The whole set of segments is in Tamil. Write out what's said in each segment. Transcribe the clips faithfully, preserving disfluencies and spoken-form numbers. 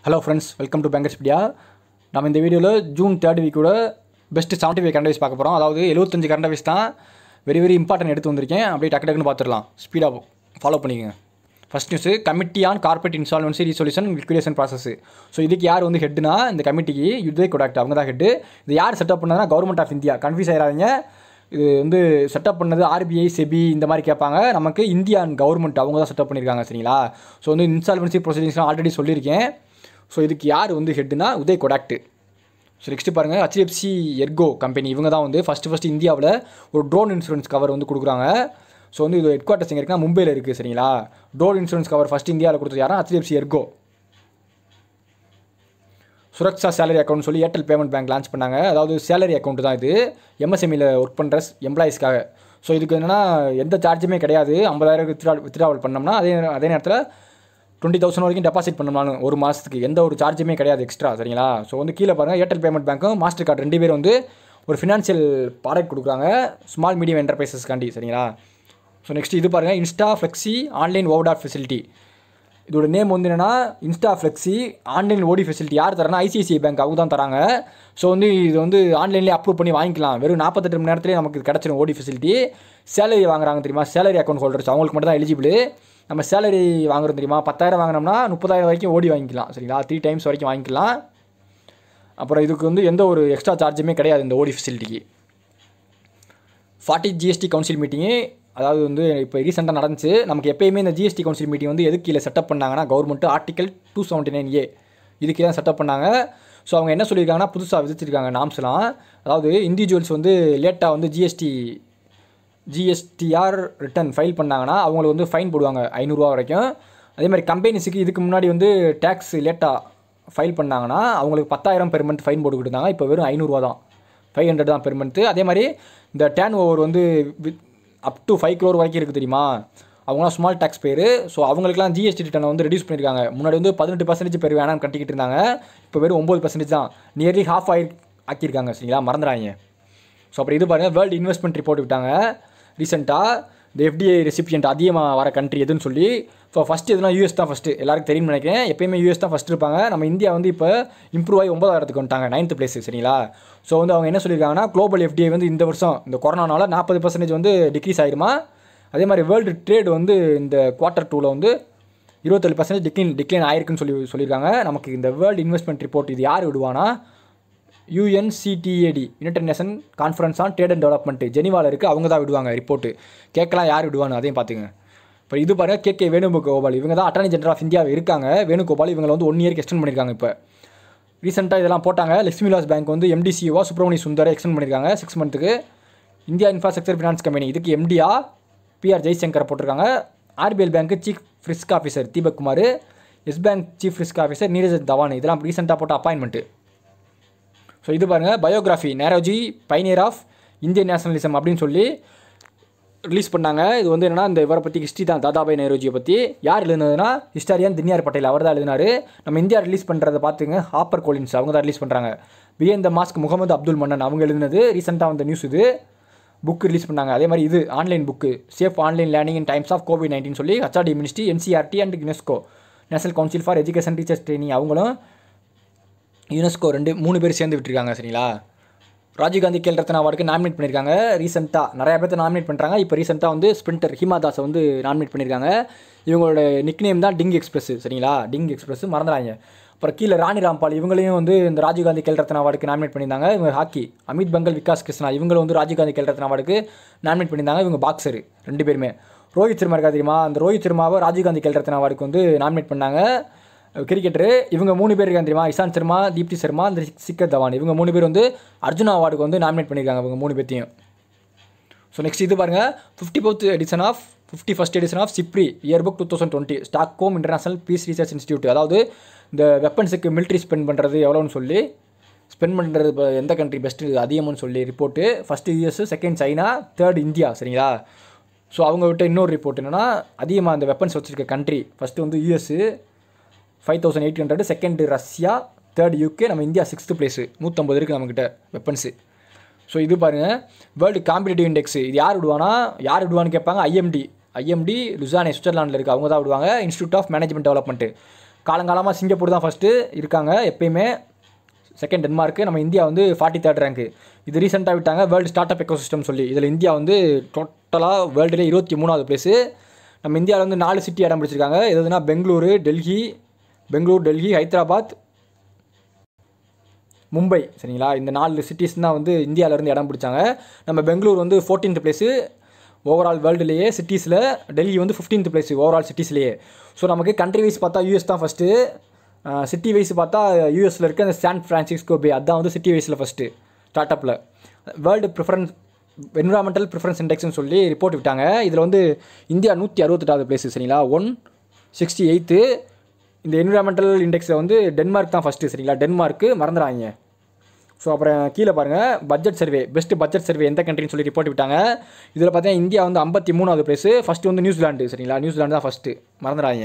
Hello friends, welcome to BANKERSPEDIA. நம்ம இந்த வீடியோவில் ஜூன் தேர்ட் வீக்கோட best seventy five current affairs பார்க்க போகிறோம். அதாவது எழுபத்தஞ்சு கரண்ட் அஃபேர்ஸ் தான் வெரி வெரி இம்பார்ட்டன்ட் எடுத்து வந்திருக்கேன். அப்படியே டக்கு டக்குன்னு பார்த்துடலாம். ஸ்பீடாக ஃபாலோ பண்ணிக்கோங்க. First news, committee on corporate insolvency resolution liquidation process. So இதுக்கு யார் வந்து ஹெட்னா, இந்த கமிட்டிக்கு யுதே கொடாக்ட் அவங்க தான் ஹெட்டு. இது யார் செட்டப் பண்ணதுனா கவர்மெண்ட் ஆஃப் இந்தியா. கன்ஃபியூஸ் ஆகிடாதீங்க. இது வந்து செட்டப் பண்ணது ஆர்பிஐ, செபி இந்த மாதிரி கேட்பாங்க. நமக்கு இந்தியன் கவர்மெண்ட் அவங்க தான் செட்டப் பண்ணியிருக்காங்க. சரிங்களா? ஸோ வந்து இன்சால்வன்சி ப்ரொசீடிங்ஸ்லாம் ஆல்ரெடி சொல்லியிருக்கேன். ஸோ இதுக்கு யார் வந்து ஹெட்னா உதய் கொடாக்ட். ஸோ நெக்ஸ்ட்டு பாருங்கள், ஹெச்டிஎஃப்சி எர்கோ கம்பெனி இவங்க தான் வந்து ஃபஸ்ட்டு ஃபஸ்ட்டு இந்தியாவில் ஒரு ட்ரோன் இன்சூரன்ஸ் கவர் வந்து கொடுக்குறாங்க. ஸோ வந்து இது ஹெட் குவார்ட்டர்ஸ் எங்கே இருக்குன்னா மும்பையில் இருக்குது. சரிங்களா? ட்ரோன் இன்சூரன்ஸ் கவர் ஃபஸ்ட் இந்தியாவில் கொடுத்தது யாரா? HDFC Ergo. Suraksha salary account சொல்லி ஏர்டெல் பேமெண்ட் பேங்க் லான்ச் பண்ணாங்க. அதாவது சேலரி அக்கௌண்ட் தான் இது, எம்எஸ்எம்இயில் ஒர்க் பண்ணுற எம்ப்ளாயிஸ்க்காக. ஸோ இதுக்கு என்னென்னா எந்த சார்ஜுமே கிடையாது. ஐம்பதாயிரம் வித்ரா வித்ராவல் பண்ணோம்னா அதே அதே நேரத்தில் டுவெண்ட்டி தௌசண்ட் வரைக்கும் டெபாசிட் பண்ணோம்னாலும் ஒரு மாதத்துக்கு எந்த ஒரு சார்ஜுமே கிடையாது எக்ஸ்ட்ரா. சரிங்களா? ஸோ வந்து கீழே பாருங்கள், ஏர்டெல் பேமெண்ட் பேங்க்கும் மாஸ்டர் கார்டு ரெண்டு பேரும் வந்து ஒரு ஃபினான்ஷியல் ப்ராடக்ட் கொடுக்குறாங்க ஸ்மால் மீடியம் என்டர்பிரைசஸ்க்காண்டி. சரிங்களா? ஸோ நெக்ஸ்ட் இது பாருங்கள், இன்ஸ்டா ஃப்ளெக்ஸி ஆன்லைன் ஓவர்டாட் ஃபெசிலிட்டி. இதோட நேம் வந்து என்னென்னா insta flexi online OD facility. யார் தரேன்னா ஐசிஐசிஐ பேங்க் அவங்க தான் தராங்க. ஸோ வந்து இது வந்து ஆன்லைன்லேயே அப்ரூவ் பண்ணி வாங்கிக்கலாம். வெறும் நாற்பத்தெட்டு மணி நேரத்துலேயே நமக்கு கிடச்சிடும் ஓடி ஃபெசிலிட்டி. சேலரி வாங்குறாங்க தெரியுமா, சேலரி அக்கௌண்ட் ஹோல்டர்ஸ் அவங்களுக்கு மட்டும் தான் எலிஜிபிள். நம்ம சேலரி வாங்குறது தெரியுமா, பத்தாயிரம் வாங்கினோம்னா முப்பதாயிரம் வரைக்கும் ஓடி வாங்கிக்கலாம். சரிங்களா? த்ரீ டைம்ஸ் வரைக்கும் வாங்கிக்கலாம். அப்புறம் இதுக்கு வந்து எந்த ஒரு எக்ஸ்ட்ரா சார்ஜுமே கிடையாது இந்த ஓடி ஃபெசிலிட்டிக்கு. ஃபார்ட்டி ஜிஎஸ்டி கவுன்சில் மீட்டிங்கு, அதாவது வந்து இப்போ ரீசெண்டாக நடந்துச்சு. நமக்கு எப்பயுமே இந்த ஜிஎஸ்டி கவுன்சில் மீட்டிங் வந்து எதுக்கு கீழே செட்டப் பண்ணாங்கன்னா government article two seventy nine A இதுக்கு தான் செட்டப் பண்ணாங்க. ஸோ அவங்க என்ன சொல்லியிருக்காங்கன்னா புதுசாக விதிச்சிருக்காங்க நாம்ஸ்லாம். அதாவது இண்டிவிஜுவல்ஸ் வந்து லேட்டாக வந்து ஜிஎஸ்டி ஜிஎஸ்டிஆர் ரிட்டர்ன் ஃபைல் பண்ணாங்கன்னா அவங்களுக்கு வந்து ஃபைன் போடுவாங்க ஐநூறுரூவா வரைக்கும். அதே மாதிரி கம்பெனிஸுக்கு இதுக்கு முன்னாடி வந்து டேக்ஸ் லேட்டாக ஃபைல் பண்ணாங்கன்னா அவங்களுக்கு பத்தாயிரம் பெர் மந்த் ஃபைன் போட்டுக்கிட்டு இருந்தாங்க. இப்போ வெறும் ஐநூறுரூவா தான், ஃபைவ் ஹண்ட்ரட் தான் பெர் மந்த்து. அதே மாதிரி இந்த டேர்ன் ஓவர் வந்து அப் டு ஃபைவ் க்ரோர் வரைக்கும் இருக்குது தெரியுமா, அவங்களாம் ஸ்மால் டேக்ஸ் பேர். ஸோ அவங்களுக்குலாம் ஜிஎஸ்டி ரிட்டர்னை வந்து ரெடியூஸ் பண்ணியிருக்காங்க. முன்னாடி வந்து பதினெட்டு பர்சன்டேஜ் பேர் வேணாம் கட்டிக்கிட்டு இருந்தாங்க. இப்போ வெறும் ஒம்பது பர்சன்டேஜ் தான், நியர்லி ஹாஃப் ஆகி ஆக்கியிருக்காங்க. சரிங்களா? மறந்துடாங்க. ஸோ அப்புறம் இது பாருங்கள், வேர்ல்டு இன்வெஸ்ட்மெண்ட் ரிப்போர்ட் விட்டாங்க ரீசெண்டாக. இந்த எஃப்டிஐ ரெசிபியன்ட் அதிகமாக வர கண்ட்ரி எதுன்னு சொல்லி. ஸோ ஃபஸ்ட்டு எதுனா யூஎஸ் தான் ஃபஸ்ட்டு, எல்லாருக்கும் தெரியும்னு நினைக்கிறேன். எப்பயுமே யூஎஸ் தான் ஃபஸ்ட்டு இருப்பாங்க. நம்ம இந்தியா வந்து இப்போ இம்ப்ரூவ் ஆகி ஒன்பதாயிரத்துக்கு வந்துட்டாங்க, நைன்த் பிளேஸ். சரிங்களா? ஸோ வந்து அவங்க என்ன சொல்லியிருக்காங்கன்னா குளோபல் எஃப்டிஐ வந்து இந்த வருஷம் இந்த கொரோனானால நாற்பது பர்சன்டேஜ் வந்து டிக்ரீஸ் ஆகிடுமா. அதே மாதிரி வேர்ல்டு ட்ரேட் வந்து இந்த குவார்ட்டர் டூவில் வந்து இருபத்தேழு பர்சன்டேஜ் டிக்ளைன் டிக்ளைன் ஆயிருக்குன்னு சொல்லி சொல்லியிருக்காங்க. நமக்கு இந்த வேர்ல்டு இன்வெஸ்ட்மெண்ட் ரிப்போர்ட் இது யார் விடுவானா, UNCTAD united nation conference on trade and development ஜெனிவாவில் இருக்குது, அவங்க தான் விடுவாங்க ரிப்போர்ட்டு. கேட்கலாம் யார் விடுவான்னு அதையும் பார்த்துங்க. இப்போ இது பாருங்கள், கே கே வேணுகோபால் இவங்க தான் அட்டார்னி ஜெனரல் ஆஃப் இந்தியா இருக்காங்க. வேணுகோபால் இவங்களை வந்து ஒன் இயர்க்கு எக்ஸ்டெண்ட் பண்ணியிருக்காங்க. இப்போ ரீசெண்டாக இதெல்லாம் போட்டாங்க. லக்ஷ்மி விலாஸ் பேங்க் வந்து எம்டிசிஓவா சுப்ரமணிய சுந்தரை எக்ஸ்டெண்ட் பண்ணியிருக்காங்க சிக்ஸ் மந்த்துக்கு. இந்தியா இன்ஃப்ராஸ்ட்ரக்சர் ஃபினான்ஸ் கம்பெனி இதுக்கு எம்டியா பிஆர் ஜெய்சங்கரை போட்டிருக்காங்க. ஆர்பிஎல் பேங்க்கு chief risk officer Deepak Kumar, Yes bank chief risk officer Neeraj Dhawan. இதெல்லாம் ரீசெண்டாக போட்ட அப்பாயின்மெண்ட்டு. ஸோ இது பாருங்கள், biography Naoroji pioneer of Indian nationalism அப்படின்னு சொல்லி ரிலீஸ் பண்ணாங்க. இது வந்து என்னென்னா இந்த இவரை பற்றி ஹிஸ்ட்ரி தான், தாதாபாய் நேரோஜியை பற்றி. யார் எழுதுனதுன்னா ஹிஸ்டாரியன் தின்யார் பட்டேல், அவர் தான் எழுதினார். நம்ம இந்தியா ரிலீஸ் பண்ணுறதை பார்த்துங்க, ஹாப்பர் கோலின்ஸ் அவங்க தான் ரிலீஸ் பண்ணுறாங்க. Behind the mask Mohammed Abdul Mannan அவங்க எழுதினது ரீசெண்டாக வந்த நியூஸ். இது புக் ரிலீஸ் பண்ணாங்க. அதே மாதிரி இது online book safe online learning in times of Covid nineteen சொல்லி HRD ministry, NCERT and UNESCO national council for education teachers training அவங்களும் யுனெஸ்கோ ரெண்டு மூணு பேர் சேர்ந்து விட்டுருக்காங்க. சரிங்களா? ராஜீவ்காந்தி கேல் ரத்னா அவார்டுக்கு நாமினேட் பண்ணியிருக்காங்க. ரீசெண்டாக நிறையா பேர்த்த நாமினேட் பண்ணுறாங்க. இப்போ ரீசெண்டாக வந்து ஸ்பிரிண்டர் ஹிமா தாஸை வந்து நாமினேட் பண்ணியிருக்காங்க. இவங்களோட நிக் நேம் தான் டிங் எக்ஸ்பிரஸ். சரிங்களா? டிங் எக்ஸ்பிரஸ் மறந்துடாங்க. அப்புறம் கீழே ராணி ராம்பால் இவங்களையும் வந்து இந்த ராஜீவ்காந்தி கேல் ரத்னா அவார்டுக்கு நாமினேட் பண்ணியிருந்தாங்க. இவங்க ஹாக்கி அமித் பங்கல், விகாஸ் கிருஷ்ணா இவங்களும் வந்து ராஜீவ்காந்தி கேல் ரத்னா அவார்டுக்கு நாமினேட் பண்ணியிருந்தாங்க. இவங்க பாக்ஸர் ரெண்டு பேருமே. ரோஹித் சர்மா இருக்கா தெரியுமா, அந்த ரோஹித் சர்மாவை ராஜீவ்காந்தி கேல் ரத்னா அவார்டுக்கு வந்து நாமினேட் பண்ணாங்க. கிரிக்கெட்டரு இவங்க மூணு பேர் இருக்காங்க தெரியுமா, இஷாந்த் சர்மா, தீப்தி சர்மா, இந்த சிக்கர் தவான் இவங்க மூணு பேர் வந்து அர்ஜுனா அவார்டுக்கு வந்து நாமினேட் பண்ணியிருக்காங்க இவங்க மூணு பேர்த்தையும். ஸோ நெக்ஸ்ட் இது பாருங்கள், fifty fourth edition of fifty first edition of SIPRI yearbook two thousand twenty Stockholm international peace research institute. அதாவது இந்த வெப்பன்ஸுக்கு மிலிட்ரி ஸ்பெண்ட் பண்ணுறது எவ்வளோன்னு சொல்லி ஸ்பெண்ட் பண்ணுறது எந்த கண்ட்ரி பெஸ்ட்டு அதிகம்னு சொல்லி report. First US, second China, third India. சரிங்களா? ஸோ அவங்க விட்ட இன்னொரு ரிப்போர்ட் என்னென்னா அதிகமாக அந்த வெப்பன்ஸ் வச்சுருக்க கண்ட்ரி ஃபஸ்ட்டு வந்து US five thousand eight hundred, second Russia, third UK, நம்ம இந்தியா சிக்ஸ்த்து பிளேஸு, நூற்றம்பது இருக்குது நம்மக்கிட்ட வெப்பன்ஸு. ஸோ இது பாருங்கள், வேர்ல்டு காம்படிட்டிவ் இண்டெக்ஸ் இது யார் விடுவானா, யார் விடுவான்னு கேட்பாங்க. ஐஎம்டி ஐஎம்டி லுசானே சுவிட்சர்லாண்டில் இருக்குது, அவங்க தான் விடுவாங்க. இன்ஸ்டியூட் ஆஃப் மேனேஜ்மெண்ட் டெவலப்மெண்ட்டு காலங்காலமாக சிங்கப்பூர் தான் ஃபஸ்ட்டு இருக்காங்க எப்பயுமே, செகண்ட் டென்மார்க்கு, நம்ம இந்தியா வந்து ஃபார்ட்டி தேர்ட் ரேங்க்கு. இது ரீசெண்டாக விட்டாங்க வேர்ல்டு ஸ்டார்ட் அப் எக்கோசிஸ்டம் சொல்லி. இதில் இந்தியா வந்து டோட்டலாக வேர்ல்டுலேயே இருபத்தி மூணாவது பிளேஸு. நம்ம இந்தியாவில் வந்து நாலு சிட்டி இடம் பிடிச்சிருக்காங்க. எதுனா பெங்களூரு, டெல்லி, பெங்களூர், டெல்லி, ஹைதராபாத், மும்பை, சரிங்களா? இந்த நாலு சிட்டிஸ் தான் வந்து இந்தியாவிலேருந்து இடம் பிடிச்சாங்க. நம்ம பெங்களூர் வந்து ஃபோர்டீன்த் பிளேஸு ஓவரால் வேர்ல்டுலேயே சிட்டிஸில், டெல்லி வந்து ஃபிஃப்டீன்த் பிளேஸு ஓவரால் சிட்டிஸ்லேயே. ஸோ நமக்கு கண்ட்ரி வைஸ் பார்த்தா யூஎஸ் தான் ஃபஸ்ட்டு, சிட்டி வைஸ் பார்த்தா யூஎஸில் இருக்க அந்த சான் ஃப்ரான்சிஸ்கோ பே அதுதான் வந்து சிட்டி வைஸில் ஃபஸ்ட்டு ஸ்டார்ட் அப்பில். வேர்ல்டு ப்ரிஃபரன்ஸ் என்விரான்மெண்டல் ப்ரிஃபரன்ஸ் இண்டெக்ஸ்னு சொல்லி ரிப்போர்ட் விட்டாங்க. இதில் வந்து இந்தியா நூற்றி அறுபத்தெட்டாவது பிளேஸு, சரிங்களா? One sixty eighth. இந்த என்விரான்மெண்டல் இண்டெக்ஸில் வந்து டென்மார்க் தான் ஃபஸ்ட்டு, சரிங்களா? டென்மார்க்கு மறந்துடாங்க. ஸோ அப்புறம் கீழே பாருங்கள் budget survey, best budget survey எந்த கண்ட்ரின்னு சொல்லி ரிப்போர்ட் விட்டாங்க. இதில் பார்த்தீங்கன்னா இந்தியா வந்து ஐம்பத்தி மூணாவது பிளேஸு, ஃபஸ்ட்டு வந்து நியூசிலாண்டு, சரிங்களா? நியூசிலாண்டு தான் ஃபஸ்ட்டு, மறந்துடாங்க.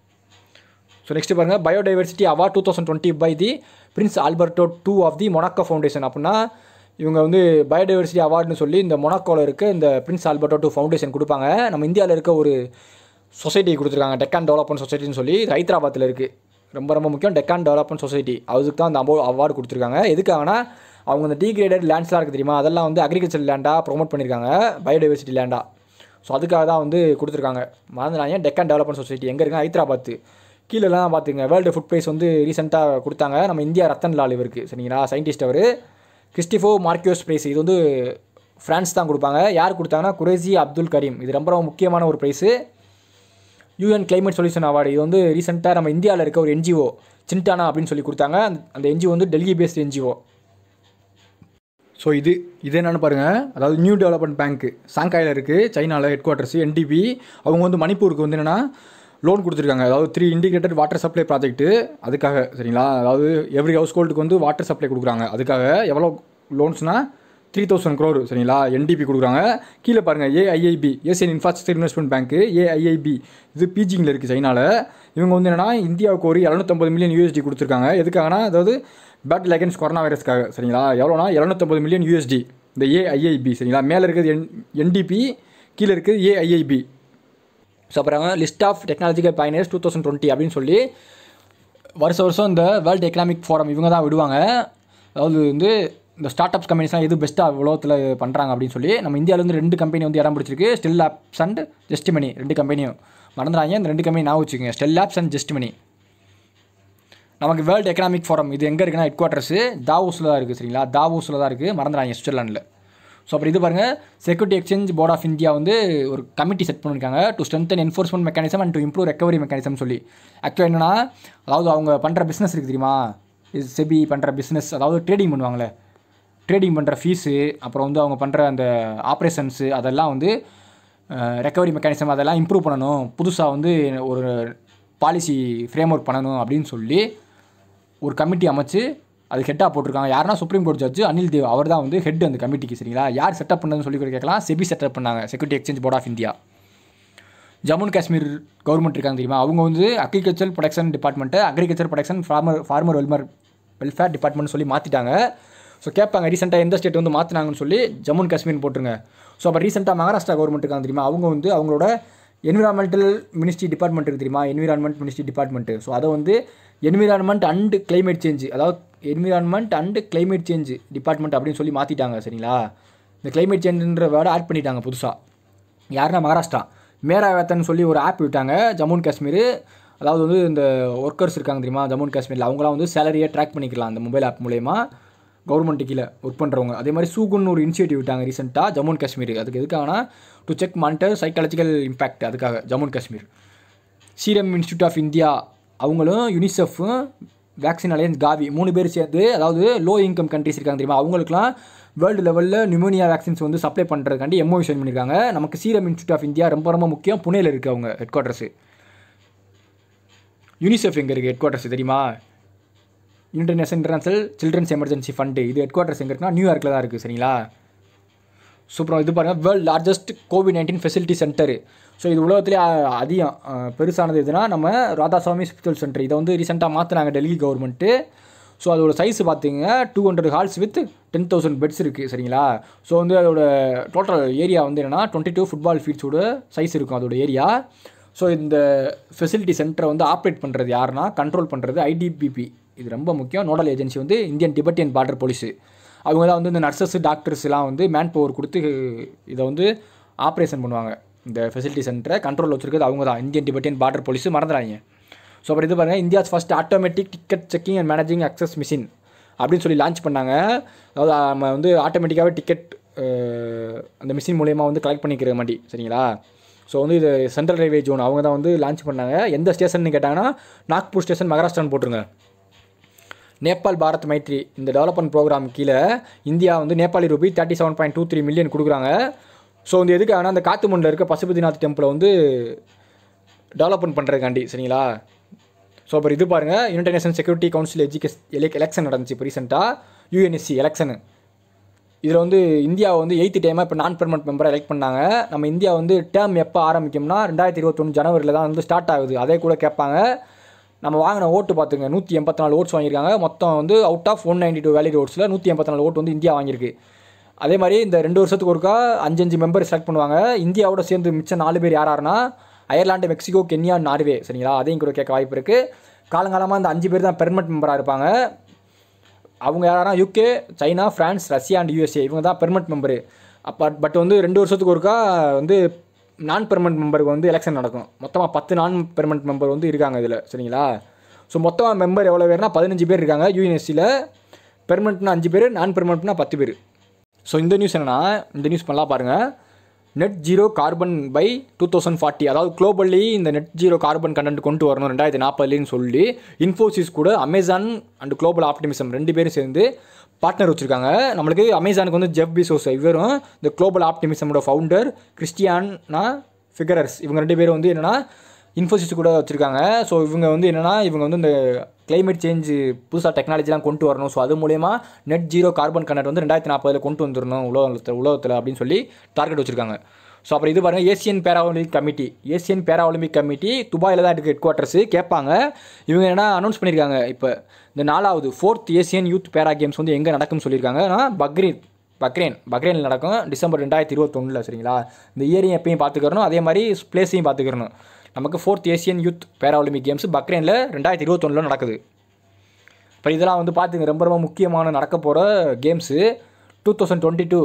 ஸோ நெக்ஸ்ட் பாருங்கள் biodiversity award two thousand twenty by the prince Alberto two of the Monaco foundation. அப்படின்னா இவங்க வந்து பயோடைவர்சிட்டி அவார்டுன்னு சொல்லி இந்த மொனாக்கோவில் இருக்க இந்த பிரின்ஸ் ஆல்பர்டோ டூ ஃபவுண்டேஷன் கொடுப்பாங்க. நம்ம இந்தியாவில் இருக்க ஒரு சொசைட்டி கொடுத்துருக்காங்க, டெக்கான் டெவலப்மெண்ட் சொசைட்டின்னு சொல்லி. இது ஹைதராபாத்தில் இருக்குது. ரொம்ப ரொம்ப முக்கியம், டெக்கான் டெவலப்மெண்ட் சொசைட்டி. அதுக்கு தான் அந்த அம்போ அவார்டு கொடுத்துருக்காங்க. எதுக்காகனா அவங்க அந்த டீக்ரேடட் லேண்ட்ஸ்லாம் இருக்குது தெரியுமா, அதெல்லாம் வந்து அக்ரிகல்ச்சர் லேண்டாக ப்ரொமோட் பண்ணியிருக்காங்க, பயோடைவர்சிட்டி லேண்டாக. ஸோ அதுக்காக தான் வந்து கொடுத்துருக்காங்க. மறந்துடாங்க. டெக்கான் டெவலப்மெண்ட் சொசைட்டி எங்கே இருக்குங்க? ஹைதராபாத். கீழெல்லாம் பார்த்துங்க வேர்ல்டு ஃபுட் ப்ரைஸ் வந்து ரீசெண்டாக கொடுத்தாங்க. நம்ம இந்தியா ரத்தன் லால் இவருக்கு, சரிங்களா? சயின்டிஸ்ட் அவர். கிறிஸ்டிஃபோ மார்க்கியோஸ் ப்ரைஸ், இது வந்து ஃப்ரான்ஸ் தான் கொடுப்பாங்க. யார் கொடுத்தாங்கன்னா குரேசி அப்துல் கரீம். இது ரொம்ப ரொம்ப முக்கியமான ஒரு prize. UN climate solution award, இது வந்து ரீசெண்டாக நம்ம இந்தியாவில் இருக்க ஒரு என்ஜிஓ சின்டானா அப்படின்னு சொல்லி கொடுத்தாங்க. அந்த என்ஜிஓ வந்து டெல்லி பேஸ்ட் என்ஜிஓ. ஸோ இது இது என்னென்னு பாருங்கள், அதாவது நியூ டெவலப்மெண்ட் பேங்க்கு சாங்காயில் இருக்குது, சைனாவில் ஹெட் குவார்ட்டர்ஸ். என்டிபி அவங்க வந்து மணிப்பூருக்கு வந்து என்னென்னா லோன் கொடுத்துருக்காங்க. அதாவது three integrated water supply project, அதுக்காக, சரிங்களா? அதாவது எவ்ரி ஹவுஸ் ஹோல்டுக்கு வந்து வாட்டர் சப்ளை கொடுக்குறாங்க. அதுக்காக எவ்வளோ லோன்ஸ்னால் த்ரீ தௌசண்ட் க்ரோர், சரிங்களா? என்டிபி கொடுக்குறாங்க. கீழே பாருங்கள் AIIB, Asian infrastructure investment bank, AIIB இது பீஜிங்கில் இருக்குது சைனாவில். இவங்க வந்து என்னென்னா இந்தியாவுக்கு ஒரு இரநூத்தம்பது மில்லியன் யூஎஸ்டி கொடுத்துருக்காங்க. எதுக்காகனா அதாவது பேட்டில் அகேன்ஸ்ட் கொரோனா வைரஸ்க்காக, சரிங்களா? எவ்வளோனா இரநூத்தம்பது மில்லியன் யூஎஸ்டி இந்த ஏஐஐபி, சரிங்களா? மேலே இருக்குது என் என்டிபி, கீழே இருக்குது ஏஐஐபி. ஸோ அப்புறம் list of technological pioneers two thousand twenty அப்படின்னு சொல்லி வருஷம் வருஷம் இந்த வேர்ல்டு எக்கனாமிக் ஃபோரம் இவங்க தான் விடுவாங்க. அதாவது வந்து இந்த ஸ்டார்ட் அப்ஸ் கம்பெனிஸ்லாம் எது பெஸ்ட்டாக உலகத்தில் பண்ணுறாங்க அப்படின்னு சொல்லி. நம்ம இந்தியாவிலேருந்து ரெண்டு கம்பெனி வந்து இடம் பிடிச்சிருக்கு, Stellapps and ZestMoney. ரெண்டு கம்பெனியும் மறந்துடாங்க, இந்த ரெண்டு கம்பெனி நான் வச்சுக்கோங்க, Stellapps and ZestMoney. நமக்கு வேர்ல்டு எக்கனாமிக் ஃபோரம் இது எங்கே இருக்குன்னா ஹெட் குவார்ட்டர்ஸு தாவோஸில் தான் இருக்குது, சரிங்களா? தாவோஸில் தான் இருக்குது, மறந்துடாங்க, சுவிட்சர்லாண்டில். ஸோ அப்புறம் இது பாருங்கள் security exchange board of India வந்து ஒரு கமிட்டி செட் பண்ணியிருக்காங்க to strengthen enforcement mechanism and to improve recovery mechanism சொல்லி. ஆக்சுவலாக என்னென்னா அதாவது அவங்க பண்ணுற பிஸ்னஸ் இருக்குது தெரியுமா, இது செபி பண்ணுற பிஸ்னஸ், அதாவது ட்ரேடிங் பண்ணுவாங்களே, ட்ரேடிங் பண்ணுற ஃபீஸு, அப்புறம் வந்து அவங்க பண்ணுற அந்த ஆப்ரேஷன்ஸு, அதெல்லாம் வந்து ரெக்கவரி மெக்கானிசம் அதெல்லாம் இம்ப்ரூவ் பண்ணணும், புதுசாக வந்து ஒரு பாலிசி ஃப்ரேம் ஒர்க் பண்ணணும் அப்படின்னு சொல்லி ஒரு கமிட்டி அமைச்சு அது ஹெட்டாக போட்டிருக்காங்க. யாருன்னா supreme court judge Anil Dev, அவர் தான் வந்து ஹெட் அந்த கமிட்டிக்கு, சரிங்களா? யார் செட்டப் பண்ணதுன்னு சொல்லி கூட கேட்கலாம். செபி செட்டப் பண்ணாங்க, security exchange board of India. Jammu and Kashmir government இருக்காங்க தெரியுமா, அவங்க வந்து agriculture production department agriculture production farmer farmer வெல்மர் வெல்ஃபேர் டிபார்ட்மெண்ட் சொல்லி மாற்றிட்டாங்க. ஸோ கேட்பாங்க ரீசெண்டாக எந்த ஸ்டேட் வந்து மாற்றினாங்கன்னு சொல்லி ஜம்மு அண்ட் காஷ்மீர் போட்டுருங்க. ஸோ அப்போ ரீசெண்டாக மகாராஷ்டிரா கவர்மெண்ட் இருக்காங்க தெரியுமா, அவங்க வந்து அவங்களோட என்விரான்மெண்டல் மினிஸ்ட்ரி டிபார்ட்மெண்ட் இருக்குது தெரியுமா, என்விரான்மெண்ட் மினிஸ்ட்ரி டிபார்ட்மெண்ட்டு. ஸோ அதை வந்து என்விரான்மெண்ட் அண்ட் கிளைமேட் சேஞ்ச், அதாவது environment and climate change department அப்படின்னு சொல்லி மாற்றிட்டாங்க, சரிங்களா? இந்த கிளைமேட் சேஞ்சுன்ற வேர்டை ஆட் பண்ணிட்டாங்க புதுசாக. யாருன்னா மகாராஷ்டிரா. மேராவேத்தன் சொல்லி ஒரு ஆப் விட்டாங்க ஜம்மு அண்ட் காஷ்மீர். அதாவது வந்து இந்த ஒர்க்கர்ஸ் இருக்காங்க தெரியுமா ஜம்மு அண்ட் காஷ்மீரில், அவங்களாம் வந்து சேலரியை ட்ராக் பண்ணிக்கலாம் அந்த மொபைல் ஆப் மூலயமா, கவர்மெண்ட்டு கீழே ஒர்க் பண்ணுறவங்க. அதே மாதிரி சூகுன்னு ஒரு இனிஷியேட்டிவ் விட்டாங்க ரீசெண்டாக ஜம்மு அண்ட் காஷ்மீர். அதுக்கு எதுக்காகனா to check monitor psychological impact, அதுக்காக Jammu and Kashmir. Serum institute of India அவங்களும் யூனிசெஃப்பும் வேக்சின் அலையன்ஸ் காவி மூணு பேர் சேர்ந்து, அதாவது லோ இன்கம் கண்ட்ரிஸ் இருக்காங்க தெரியுமா, அவங்களுக்குலாம் வேர்ல்டு லெவலில் நியூமோனியா வேக்சின்ஸ் வந்து சப்ளை பண்ணுறதுக்காண்டி எம்ஓயு சைன் பண்ணியிருக்காங்க. நமக்கு சீரம் இன்ஸ்டியூட் ஆஃப் இந்தியா ரொம்ப ரொம்ப முக்கியம், புனேயில் இருக்குது அவங்க ஹெட் குவார்ட்டர்ஸு. யூனிசெஃப் எங்கே இருக்குது ஹெட் குவார்ட்டர்ஸ் தெரியுமா, international international children's emergency fund, இது ஹெட் குவார்ட்டர்ஸ் எங்கே இருக்குன்னா நியூயார்க்கில் தான் இருக்குது, சரிங்களா? சூப்பராக இது பாருங்கள் world largest covid nineteen facility centre. So இது உலகத்திலே அதிகம் பெருசானது எதுனா நம்ம ராதாசாமி ஹாஸ்பிட்டல் சென்டர். இதை வந்து ரீசெண்டாக மாற்றினாங்க டெல்லி கவர்மெண்ட்டு. ஸோ அதோட சைஸ் பார்த்தீங்க two hundred halls with ten thousand beds இருக்குது, சரிங்களா? ஸோ வந்து அதோட டோட்டல் ஏரியா வந்து என்னென்னா டுவெண்ட்டி டூ ஃபுட்பால் ஃபீல்ட்ஸோட சைஸ் இருக்கும் அதோட ஏரியா. ஸோ இந்த ஃபெசிலிட்டி சென்டரை வந்து ஆப்ரேட் பண்ணுறது யாருன்னா, கண்ட்ரோல் பண்ணுறது ஐடிபிபி. இது ரொம்ப முக்கியம். நோடல் ஏஜென்சி வந்து இந்தியன் டிபெட்டியன் பார்டர் போலீஸு. அவங்க தான் வந்து இந்த நர்சஸ் டாக்டர்ஸ்லாம் வந்து மேன் பவர் கொடுத்து இதை வந்து ஆப்ரேஷன் பண்ணுவாங்க. இந்த ஃபெசிலிட்டி சென்டரை கண்ட்ரோல் வச்சுருக்கிறது அவங்க தான், இந்தியன் டிபெட்டியன் பார்டர் போலீஸு, மறந்துடாங்க. ஸோ அப்புறம் இது பாருங்கள், India's first automatic ticket checking and managing access machine அப்படின்னு சொல்லி லான்ச் பண்ணாங்க. அதாவது நம்ம வந்து ஆட்டோமேட்டிக்காகவே டிக்கெட் அந்த மிஷின் மூலயமா வந்து கலெக்ட் பண்ணிக்கிற மாதிரி, சரிங்களா. ஸோ வந்து இது சென்ட்ரல் ரயில்வே ஜோன் அவங்க தான் வந்து லான்ச் பண்ணாங்க. எந்த ஸ்டேஷன் கேட்டாங்கன்னா நாக்பூர் ஸ்டேஷன், மகாராஷ்டிரான்னு போட்டுருங்க. நேபாள் பாரத் மைத்ரி இந்த டெவலப்மெண்ட் ப்ரோக்ராம் கீழே இந்தியா வந்து Nepali rupee thirty seven point two three million கொடுக்குறாங்க. ஸோ வந்து எதுக்காகனா அந்த காத்துமண்டில் இருக்க பசுபதிநாத் டெம்பிளை வந்து டெவலப்மெண்ட் பண்ணுறதுக்காண்டி, சரிங்களா. ஸோ அப்புறம் இது பாருங்கள், united nation security council education எலெக் எலெக்ஷன் நடந்துச்சு இப்போ ரீசெண்டாக, யூஎன்எஸ்சி எலெக்ஷனு. இதில் வந்து இந்தியாவை வந்து எயித்து டைமாக இப்போ நான் பெர்மனன்ட் மெம்பரை எலெக்ட் பண்ணாங்க. நம்ம இந்தியா வந்து டேர்ம் எப்போ ஆரம்பிக்கும்னா ரெண்டாயிரத்தி இருபத்தொன்று ஜனவரியில் தான் வந்து ஸ்டார்ட் ஆகுது. அதே கூட கேட்பாங்க. நம்ம வாங்கின ஓட்டு பார்த்துங்க, நூற்றி எண்பத்தி நாலு ஓட்ஸ் வாங்கியிருக்காங்க. மொத்தம் வந்து out of one ninety two valid ஓட்ஸில் நூற்றி எண்பத்தி நாலு ஓட்டு வந்து இந்தியா வாங்கியிருக்கு. அதே மாதிரி இந்த ரெண்டு வருஷத்துக்கு ஒருக்கா அஞ்சு அஞ்சு மெம்பர் செலக்ட் பண்ணுவாங்க. இந்தியாவோட சேர்ந்து மிச்சம் நாலு பேர் யாராருன்னா அயர்லாண்டு, மெக்சிகோ, கென்யா, நார்வே, சரிங்களா. அதையும் கூட கேட்க வாய்ப்பு இருக்குது. காலங்காலமாக இந்த அஞ்சு பேர் தான் பெர்மனன்ட் மெம்பராக இருப்பாங்க. அவங்க யாரானா UK, China, France, Russia and USA இவங்க தான் பெர்மனன்ட் மெம்பரு. அப்போ பட் வந்து ரெண்டு வருஷத்துக்கு ஒருக்கா வந்து நான் பெர்மனன்ட் மெம்பருக்கு வந்து எலெக்ஷன் நடக்கும். மொத்தமாக பத்து நான் பெர்மனன்ட் மெம்பர் வந்து இருக்காங்க இதில், சரிங்களா. ஸோ மொத்தமாக மெம்பர் எவ்வளோ பேர்னா பதினஞ்சு பேர் இருக்காங்க யூஎன்எஸ்சியில். பெர்மனன்ட்னா அஞ்சு பேர், நான் பெர்மனன்ட்னா பத்து பேர். ஸோ இந்த நியூஸ் என்னென்னா, இந்த நியூஸ் நல்லா பாருங்கள். Net zero carbon by two thousand forty, அதாவது குளோபல்லி இந்த நெட் ஜீரோ கார்பன் கண்டென்ட் கொண்டு வரணும் ரெண்டாயிரத்தி நாற்பதுலேன்னு சொல்லி இன்ஃபோசிஸ் கூட அமேசான் அண்ட் குளோபல் ஆப்டிமிசம் ரெண்டு பேரும் சேர்ந்து பார்ட்னர் வச்சுருக்காங்க. நம்மளுக்கு அமேசானுக்கு வந்து ஜெஃப் பீசோஸ், இவரும் இந்த குளோபல் ஆப்டிமிசமோட ஃபவுண்டர் கிறிஸ்டியானா ஃபிகரர்ஸ், இவங்க ரெண்டு பேரும் வந்து என்னென்னா இன்ஃபோசிஸ் கூட வச்சுருக்காங்க. ஸோ இவங்க வந்து என்னென்னா இவங்க வந்து இந்த கிளைமேட் சேஞ்சு புதுசாக டெக்னாலஜிலாம் கொண்டு வரணும். ஸோ அது மூலயமா நெட் ஜீரோ கார்பன் கண்டென்ட் வந்து ரெண்டாயிரத்தி நாற்பதில் கொண்டு வந்துடணும் உலகத்தில் உலகத்தில் அப்படின்னு சொல்லி டார்கெட் வச்சுருக்காங்க. ஸோ அப்புறம் இது பாருங்கள், Asian para Olympic committee Asian para Olympic committee துபாயில் தான் இருக்குது ஹெட் குவார்ட்டர்ஸு. கேட்பாங்க இவங்க என்ன அனௌன்ஸ் பண்ணியிருக்காங்க, இப்போ இந்த நாலாவது fourth Asian youth para games வந்து எங்கே நடக்கும்னு சொல்லியிருக்காங்க. ஆனால் பக்ரீன் பக்ரேன் பக்ரேனில் நடக்கும் டிசம்பர் ரெண்டாயிரத்தி இருபத்தொன்னில், சரிங்களா. இந்த இயரையும் எப்பயும் பார்த்துக்கிறணும், அதே மாதிரி பிளேஸையும் பார்த்துக்கிறணும். நமக்கு fourth Asian youth para Olympic games பக்ரேனில் ரெண்டாயிரத்தி இருபத்தொன்னில் நடக்குது. இப்போ இதெல்லாம் வந்து பார்த்துங்க ரொம்ப ரொம்ப முக்கியமான நடக்க போகிற games. Two thousand twenty two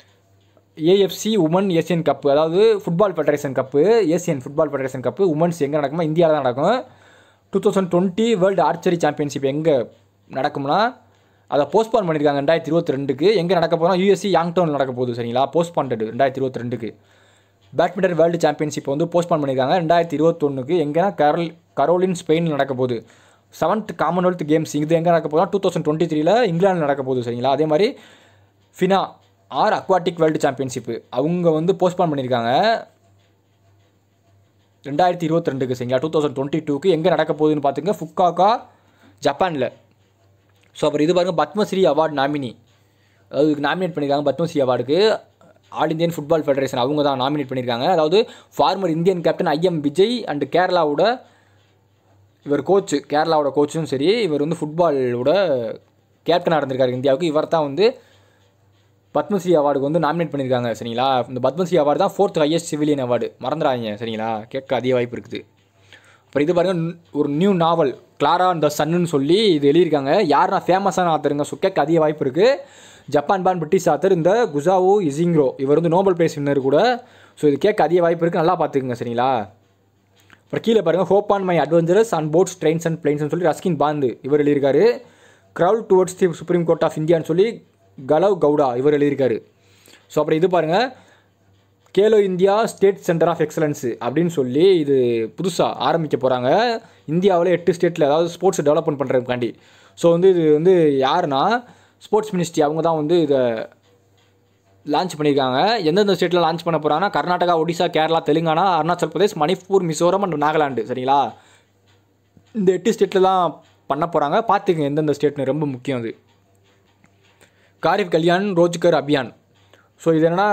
AFC women Asian cup, அதாவது football federation cup, Asian football federation cup women's எங்கே நடக்குமா, இந்தியாவில் தான் நடக்கும். Two thousand twenty world archery championship எங்கே நடக்கும்னா அதை போஸ்ட்பான் பண்ணியிருக்காங்க ரெண்டாயிரத்தி இருபத்தி ரெண்டுக்கு. எங்கே நடக்க போகிறோம், யூஎஸ்சி யாங்டவுனில் நடக்க போகுது, சரிங்களா. போஸ்ட்பான்டு ரெண்டாயிரத்தி இருபத்தி ரெண்டுக்கு. பேட்மிண்டன் வேர்ல்டு சாம்பியன்ஷிப் வந்து போஸ்ட்பான் பண்ணியிருக்காங்க ரெண்டாயிரத்தி இருபத்தொன்னுக்கு. எங்கன்னா கரோல் கரோலின் ஸ்பெயினில் நடக்க போகுது. செவன்த் காமன்வெல்த் கேம்ஸ் இது எங்கே நடக்க போதும் டூ தௌசண்ட் டுவெண்ட்டி த்ரீல இங்கிலாந்து நடக்க போகுது, சரிங்களா. அதே மாதிரி FINA or aquatic world championship அவங்க வந்து போஸ்ட்பான் பண்ணியிருக்காங்க ரெண்டாயிரத்தி இருபத்தி ரெண்டுக்கு, சரிங்களா. டூ தௌசண்ட் டுவெண்ட்டி டூக்கு எங்கே நடக்க போகுதுன்னு பார்த்துங்க, ஃபுக்காக்கா ஜப்பானில். ஸோ அப்புறம் இது பாருங்கள், பத்மஸ்ரீ அவார்டு நாமினி, அதாவது நாமினேட் பண்ணியிருக்காங்க பத்மஸ்ரீ அவார்டுக்கு ஆல் இந்தியன் ஃபுட்பால் ஃபெடரேஷன் அவங்க தான் நாமினேட் பண்ணியிருக்காங்க. அதாவது former Indian captain IM Vijay and கேரளாவோட இவர் கோச்சு, கேரளாவோட கோச்சும் சரி, இவர் வந்து ஃபுட்பாலோட கேப்டனாக இருந்திருக்காரு இந்தியாவுக்கு. இவர் தான் வந்து பத்மஸ்ரீ அவார்டுக்கு வந்து நாமினேட் பண்ணியிருக்காங்க, சரிங்களா. இந்த பத்மஸ்ரீ அவார்டு தான் ஃபோர்த் ஹையஸ்ட் சிவிலியன் அவார்டு, மறந்துடாதீங்க, சரிங்களா. கேட்க அதிக வாய்ப்பு இருக்குது. அப்புறம் இது பாருங்கள், ஒரு நியூ நாவல் கிளாரா த சன்னு சொல்லி இது எழுதியிருக்காங்க. யாருன்னா ஃபேமஸான ஆத்தருங்க, ஸோ கேட்க அதிக வாய்ப்பு இருக்குது. ஜப்பான் பான் பிரிட்டிஷ் ஆத்தர் இந்த குசாவோ இசிங்ரோ, இவர் வந்து நோபல் பிரைஸ் வின்னர் கூட. ஸோ இது கேட்க அதிக வாய்ப்பு இருக்குது, நல்லா பார்த்துக்குங்க, சரிங்களா. அப்புறம் கீழே பாருங்கள், hop on my adventures on boats trains and பிளைன்ஸ்னு சொல்லி ரஸ்கின் பாந்து இவர் எழுதியிருக்காரு. Crowd towards the supreme court of இந்தியான்னு சொல்லி கலவ் கவுடா இவர் எழுதியிருக்காரு. ஸோ அப்புறம் இது பாருங்கள், Khelo India state centre of excellence அப்படின்னு சொல்லி இது புதுசாக ஆரம்பிக்க போகிறாங்க இந்தியாவில் எட்டு ஸ்டேட்டில், அதாவது ஸ்போர்ட்ஸ் டெவலப்மெண்ட் பண்ணுறதுக்காண்டி. ஸோ வந்து இது வந்து யாருன்னா ஸ்போர்ட்ஸ் மினிஸ்ட்ரி அவங்க தான் வந்து இதை லான்ச் பண்ணியிருக்காங்க. எந்தெந்த ஸ்டேட்டில் லான்ச் பண்ண போகிறாங்கன்னா கர்நாடகா, ஒடிசா, கேரளா, தெலுங்கானா, அருணாச்சல் பிரதேஷ், மணிப்பூர், மிசோரம் அண்ட் நாகாலாண்டு, சரிங்களா. இந்த எட்டு ஸ்டேட்டில் தான் பண்ண போகிறாங்க. பார்த்துக்குங்க எந்தெந்த ஸ்டேட்னு, ரொம்ப முக்கியம் அது. காரிஃப் கல்யாண் ரோஜ்கர் அபியான். ஸோ இது என்னென்னா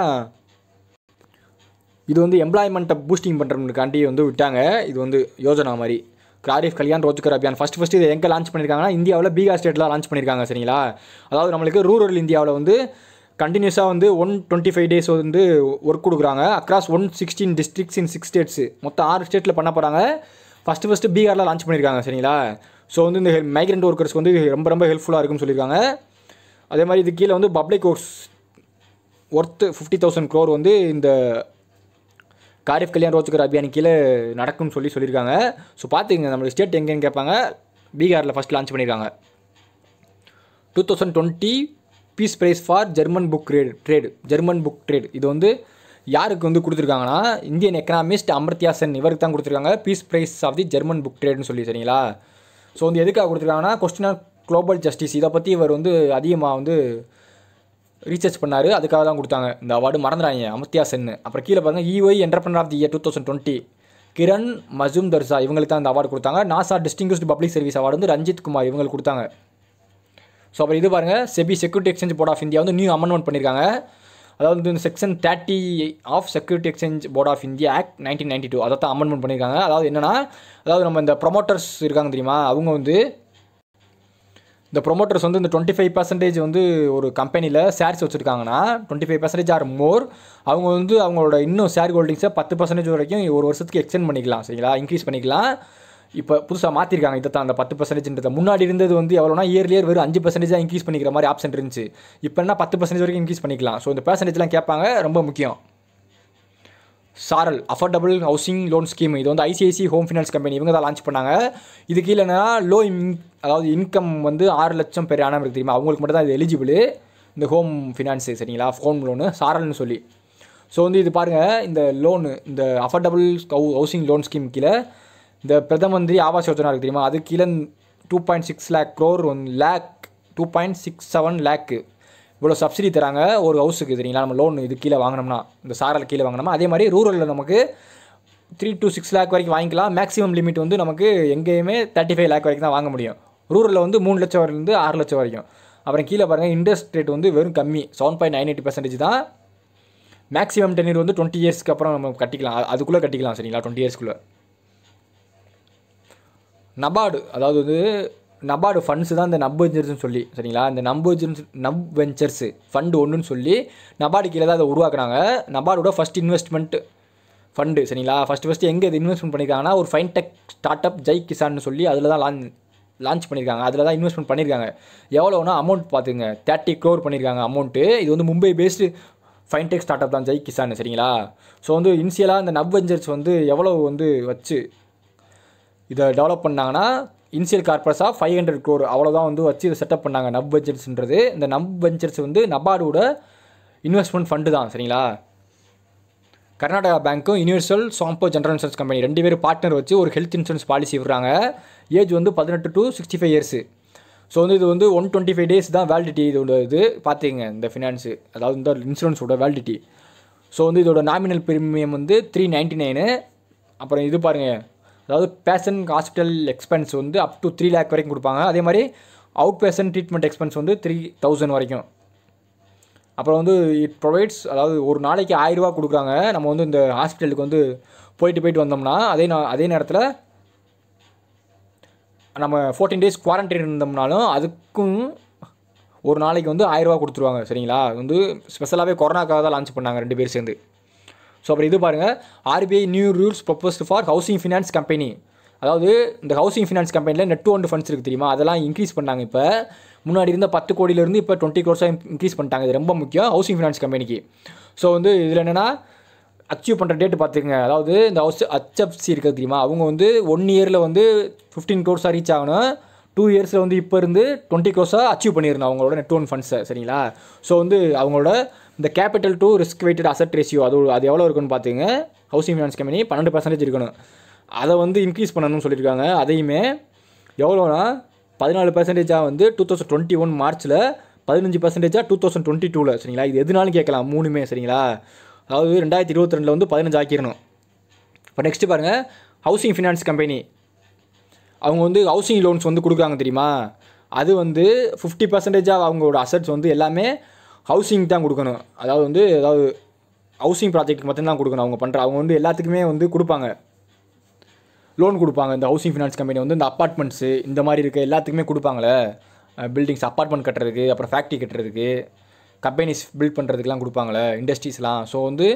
இது வந்து எம்ப்ளாய்மெண்ட்டை பூஸ்டிங் பண்ணுறதுக்காண்டி வந்து விட்டாங்க. இது வந்து யோஜனா மாதிரி காரிஃப் கல்யாண் ரோஜ்கர் அபியான். ஃபஸ்ட்டு ஃபஸ்ட்டு இதை எங்கே லான்ச் பண்ணியிருக்காங்கன்னா இந்தியாவில் பீகார் ஸ்டேட்டில் லான்ச் பண்ணியிருக்காங்க, சரிங்களா. அதாவது நம்மளுக்கு ரூரல் இந்தியாவில் வந்து கண்டினியூஸாக வந்து ஒன் டுவெண்ட்டி ஃபைவ் டேஸ் வந்து ஒர்க் கொடுக்குறாங்க across one sixteen districts in six states, மொத்தம் ஆறு ஸ்டேட்டில் பண்ண போகிறாங்க. ஃபஸ்ட்டு ஃபஸ்ட்டு பீகாரில் லான்ச் பண்ணியிருக்காங்க சரிங்களா. ஸோ வந்து இந்த மைக்ரண்ட் ஒர்க்கர்ஸ்க்கு வந்து ரொம்ப ரொம்ப ஹெல்ப்ஃபுல்லாக இருக்குன்னு சொல்லியிருக்காங்க. அதே மாதிரி இது கீழே வந்து public works worth fifty thousand crore வந்து இந்த காரிஃப் கல்யாண் ரோஜ்கர் அபியான் கீழே நடக்கும்னு சொல்லி சொல்லியிருக்காங்க. ஸோ பார்த்துங்க நம்மளுக்கு ஸ்டேட் எங்கேன்னு கேட்பாங்க. பீகாரில் ஃபஸ்ட் லான்ச் பண்ணியிருக்காங்க. Two thousand twenty peace prize for German book trade trade German book trade இது வந்து யாருக்கு வந்து கொடுத்துருக்காங்கன்னா இந்தியன் எக்கனாமிஸ்ட் அமர்த்தியா சென் இவருக்கு தான் கொடுத்துருக்காங்க peace prize of the German book ட்ரேட்னு சொல்லி சரிங்களா. ஸோ வந்து எதுக்காக கொடுத்துருக்காங்கன்னா கொஸ்டின் ஆஃப் குளோபல் ஜஸ்டிஸ் இதை பற்றி இவர் வந்து அதிகமாக வந்து ரீசர்ச் பண்ணார், அதுக்காக தான் கொடுத்தாங்க இந்த அவார்டு. மறந்துடாங்க அமர்த்தியா சென். அப்புறம் கீழே பாருங்கள் EY entrepreneur of the year two thousand twenty Kiran Mazumdar Shaw இவங்களுக்கு தான் இந்த அவார்டு கொடுத்தாங்க. NASA distinguished public service award வந்து ரஞ்சித் குமார் இவங்களுக்கு கொடுத்தாங்க. ஸோ அப்புறம் இது பாருங்கள் SEBI security exchange board of India வந்து நியூ அமெண்ட்மெண்ட் பண்ணியிருக்காங்க. அதாவது இந்த section thirty of security exchange board of India act nineteen ninety two அதை தான் அமெண்ட்மெண்ட் பண்ணியிருக்காங்க. அதாவது என்னென்னா அதாவது நம்ம இந்த ப்ரொமோட்டர்ஸ் இருக்காங்க தெரியுமா, அவங்க வந்து இந்த ப்ரொமோட்டர்ஸ் வந்து இந்த டுவெண்ட்டி ஃபைவ் பர்சன்டேஜ் வந்து ஒரு கம்பெனியில் ஷேர்ஸ் வச்சுருக்காங்கன்னா twenty five percentage or more அவங்க வந்து அவங்களோட இன்னும் ஷேர் ஹோல்டிங்ஸை பத்து பர்சன்டேஜ் வரைக்கும் ஒரு வருஷத்துக்கு எக்ஸ்டெண்ட் பண்ணிக்கலாம் சரிங்களா, இன்க்ரீஸ் பண்ணிக்கலாம். இப்போ புதுசாக மாற்றிருக்காங்க இதை தான் அந்த பத்து பர்சன்டேஜ்ன்றதை. முன்னாடி இருந்தது வந்து எவ்வளோனா இயர்லி இயர் வெறும் அஞ்சு பர்சன்டேஜாக இன்க்ரீஸ் பண்ணிக்கிற மாதிரி ஆப்ஷன் இருந்துச்சு. இப்போ என்ன பத்து பர்சன்டேஜ் வரைக்கும் இன்க்ரீஸ் பண்ணிக்கலாம். ஸோ இந்த பர்சன்டேஜ்லாம் கேட்பாங்க, ரொம்ப முக்கியம். சாரல் அஃபோர்டபுள் ஹவுசிங் லோன் ஸ்கீம் இது வந்து ஐசிஐசி ஹோம் ஃபினான்ஸ் கம்பெனி இவங்க தான் லான்ச் பண்ணாங்க. இது கீழே என்னன்னா லோ இன் அதாவது இன்கம் வந்து ஆறு லட்சம் பேர் ஆனால் இருக்கு தெரியுமா, அவங்களுக்கு மட்டும் தான் இது எலிஜிபிள் இந்த ஹோம் ஃபினான்ஸு சரிங்களா, ஹோம் லோனு சாரல்னு சொல்லி. ஸோ வந்து இது பாருங்கள் இந்த லோனு இந்த அஃபோர்டபுள் ஹவுசிங் லோன் ஸ்கீம் கீழே இந்த பிரதம மந்திரி ஆவாஸ் யோஜனா இருக்குது தெரியுமா, அது கீழே two point six lakh crore one lakh two point six seven lakh இவ்வளோ சப்சிடி தராங்க ஒரு ஹவுஸுக்கு சரிங்களா. நம்ம லோன் இது கீழே வாங்கினோம்னா இந்த சாரல் கீழே வாங்கினோம்னா, அதே மாதிரி ரூரலில் நமக்கு த்ரீ டு சிக்ஸ் லேக் வரைக்கும் வாங்கிக்கலாம். மேக்ஸிமம் லிமிட் வந்து நமக்கு எங்கேயுமே தேர்ட்டி ஃபைவ் லேக் வரைக்கும் தான் வாங்க முடியும். ரூரலில் வந்து மூணு லட்சம் வரையிலேருந்து ஆறு லட்சம் வரைக்கும். அப்புறம் கீழே பாருங்கள் இன்ட்ரெஸ்ட் ரேட் வந்து வெறும் கம்மி seven point nine eight percentage தான். மேக்ஸிமம் டென்யூர் வந்து டுவெண்ட்டி இயர்ஸ்க்கு அப்புறம் நம்ம கட்டிக்கலாம், அதுக்குள்ளே கட்டிக்கலாம் சரிங்களா, டுவெண்ட்டி இயர்ஸ்க்குள்ளே. நபார்டு அதாவது வந்து நபார்டு ஃபண்ட்ஸு தான் இந்த நப் வெஞ்சர்ஸ்னு சொல்லி சரிங்களா, இந்த நப் வெஞ்சர்ஸ் நப் வெஞ்சர்ஸு ஃபண்டு ஒன்றுன்னு சொல்லி நபார்டு கீழே தான் அதை உருவாக்குனாங்க. நபார்டோட ஃபஸ்ட் இன்வெஸ்ட்மெண்ட் ஃபண்டு சரிங்களா. ஃபஸ்ட்டு ஃபஸ்ட்டு எங்கே இது இன்வெஸ்ட்மெண்ட் பண்ணியிருக்காங்கன்னா ஒரு ஃபைன்டெக் ஸ்டார்ட் அப் ஜெய் கிசான்னு சொல்லி அதில் தான் லான் லான்ச் பண்ணியிருக்காங்க, அதில் தான் இன்வெஸ்ட்மெண்ட் பண்ணியிருக்காங்க. எவ்வளோனா அமௌண்ட் பார்த்துங்க தேர்ட்டி க்ரோர் பண்ணியிருக்காங்க அமௌண்ட்டு. இது வந்து Mumbai based fintech start up தான் ஜெய் கிசான் சரிங்களா. ஸோ வந்து இனிஷியலாக இந்த நப் வெஞ்சர்ஸ் வந்து எவ்வளோ வந்து வச்சு இதை டெவலப் பண்ணாங்கன்னா இனிஷியல் கார்பஸாக ஃபைவ் ஹண்ட்ரட் க்ரோர் அவ்வளோதான் வந்து வச்சு இதை செட்டப் பண்ணாங்க நப் வெஞ்சர்ஸ்ன்றது. இந்த நப் வெஞ்சர்ஸ் வந்து நபார்டோட இன்வெஸ்ட்மெண்ட் ஃபண்டு தான் சரிங்களா. கர்நாடகா பேங்க்கும் universal sompo general insurance company ரெண்டு பேரும் பார்ட்னர் வச்சு ஒரு ஹெல்த் இன்சூரன்ஸ் பாலிசி விடுறாங்க. ஏஜ் வந்து பதினெட்டு to sixty five years. So வந்து இது வந்து ஒன் டுவெண்ட்டி ஃபைவ் டேஸ் தான் வேலிடிட்டி இதோட இது பார்த்துங்க இந்த ஃபினான்ஸு அதாவது இந்த இன்சூரன்ஸோட வேலிடிட்டி. ஸோ வந்து இதோட நாமினல் ப்ரீமியம் வந்து த்ரீ நைன்ட்டி நைனு. அப்புறம் இது பாருங்கள் அதாவது பேஷன் ஹாஸ்பிட்டல் எக்ஸ்பென்ஸ் வந்து அப் டு த்ரீ லேக் வரைக்கும் கொடுப்பாங்க. அதே மாதிரி அவுட் பேஷன் ட்ரீட்மெண்ட் எக்ஸ்பென்ஸ் வந்து த்ரீ தௌசண்ட் வரைக்கும். அப்புறம் வந்து இட் ப்ரொவைட்ஸ் அதாவது ஒரு நாளைக்கு ஆயிரரூபா கொடுக்குறாங்க. நம்ம வந்து இந்த ஹாஸ்பிட்டலுக்கு வந்து போயிட்டு போயிட்டு வந்தோம்னா அதே அதே நேரத்தில் நம்ம ஃபோர்டீன் டேஸ் குவாரண்டைன் இருந்தோம்னாலும் அதுக்கும் ஒரு நாளைக்கு வந்து ஆயிரரூபா கொடுத்துருவாங்க சரிங்களா. வந்து ஸ்பெஷலாகவே கொரோனாக்காக தான் லான்ச் பண்ணாங்க ரெண்டு பேர் சேர்ந்து. ஸோ அப்புறம் இது பாருங்கள் RBI new rules proposed for housing finance company. அதாவது இந்த ஹவுசிங் ஃபினான்ஸ் கம்பெனியில் நெட் ஒன் ஃபண்ட்ஸ் இருக்குது தெரியுமா, அதெல்லாம் இன்க்ரீஸ் பண்ணாங்க. இப்போ முன்னாடி இருந்த பத்து கோடியிலேருந்து இப்போ டுவெண்ட்டி க்ரோர்ஸாக இன்க்ரீஸ் பண்ணிட்டாங்க. இது ரொம்ப முக்கியம் ஹவுசிங் ஃபினான்ஸ் கம்பெனிக்கு. ஸோ வந்து இதில் என்னென்னா அச்சீவ் பண்ணுற டேட்டு பார்த்துக்கங்க. அதாவது இந்த ஹவுஸ் ஹெச்எஃப்சி இருக்குது தெரியுமா, அவங்க வந்து ஒன் இயரில் வந்து ஃபிஃப்டீன் க்ரோர்ஸாக ரீச் ஆகணும். டூ இயர்ஸில் வந்து இப்போ இருந்து டுவெண்ட்டி க்ரோர்ஸாக அச்சீவ் பண்ணிடணும் அவங்களோட நெட் ஒன் ஃபண்ட்ஸை சரிங்களா. ஸோ வந்து அவங்களோட இந்த capital to risk weighted asset ratio அது அது எவ்வளோ இருக்குன்னு பார்த்துங்க. ஹவுசிங் ஃபினான்ஸ் கம்பெனி பன்னெண்டு பர்சன்டேஜ் இருக்கணும், அதை வந்து இன்க்ரீஸ் பண்ணணும்னு சொல்லியிருக்காங்க. அதையுமே எவ்வளோனா பதினாலு பர்சன்டேஜாக வந்து டூ தௌசண்ட் டுவெண்ட்டி ஒன் மார்ச்சில் பதினஞ்சு பர்சன்டேஜாக டூ தௌசண்ட் டுவெண்ட்டி டூவில் சரிங்களா. இது எதுனாலும் கேட்கலாம் மூணுமே சரிங்களா. அதாவது ரெண்டாயிரத்தி இருபத்தி ரெண்டில் வந்து பதினஞ்சு ஆக்கிடணும். இப்போ நெக்ஸ்ட்டு பாருங்கள் ஹவுசிங் ஃபினான்ஸ் கம்பெனி அவங்க வந்து ஹவுசிங் லோன்ஸ் வந்து கொடுக்குறாங்க தெரியுமா, அது வந்து ஃபிஃப்டி பர்சன்டேஜாக அவங்களோட அசட்ஸ் வந்து எல்லாமே ஹவுசிங் தான் கொடுக்கணும். அதாவது வந்து அதாவது ஹவுசிங் ப்ராஜெக்ட்டுக்கு மட்டும்தான் கொடுக்கணும். அவங்க பண்ணுற அவங்க வந்து எல்லாத்துக்குமே வந்து கொடுப்பாங்க லோன் கொடுப்பாங்க. இந்த ஹவுசிங் ஃபினான்ஸ் கம்பெனி வந்து இந்த அப்பார்ட்மெண்ட்ஸு இந்த மாதிரி இருக்க எல்லாத்துக்குமே கொடுப்பாங்களே பில்டிங்ஸ் அப்பார்ட்மெண்ட் கட்டுறதுக்கு, அப்புறம் ஃபேக்ட்ரி கட்டுறதுக்கு, கம்பெனிஸ் பில்ட் பண்ணுறதுக்குலாம் கொடுப்பாங்களே இண்டஸ்ட்ரீஸ்லாம். ஸோ வந்து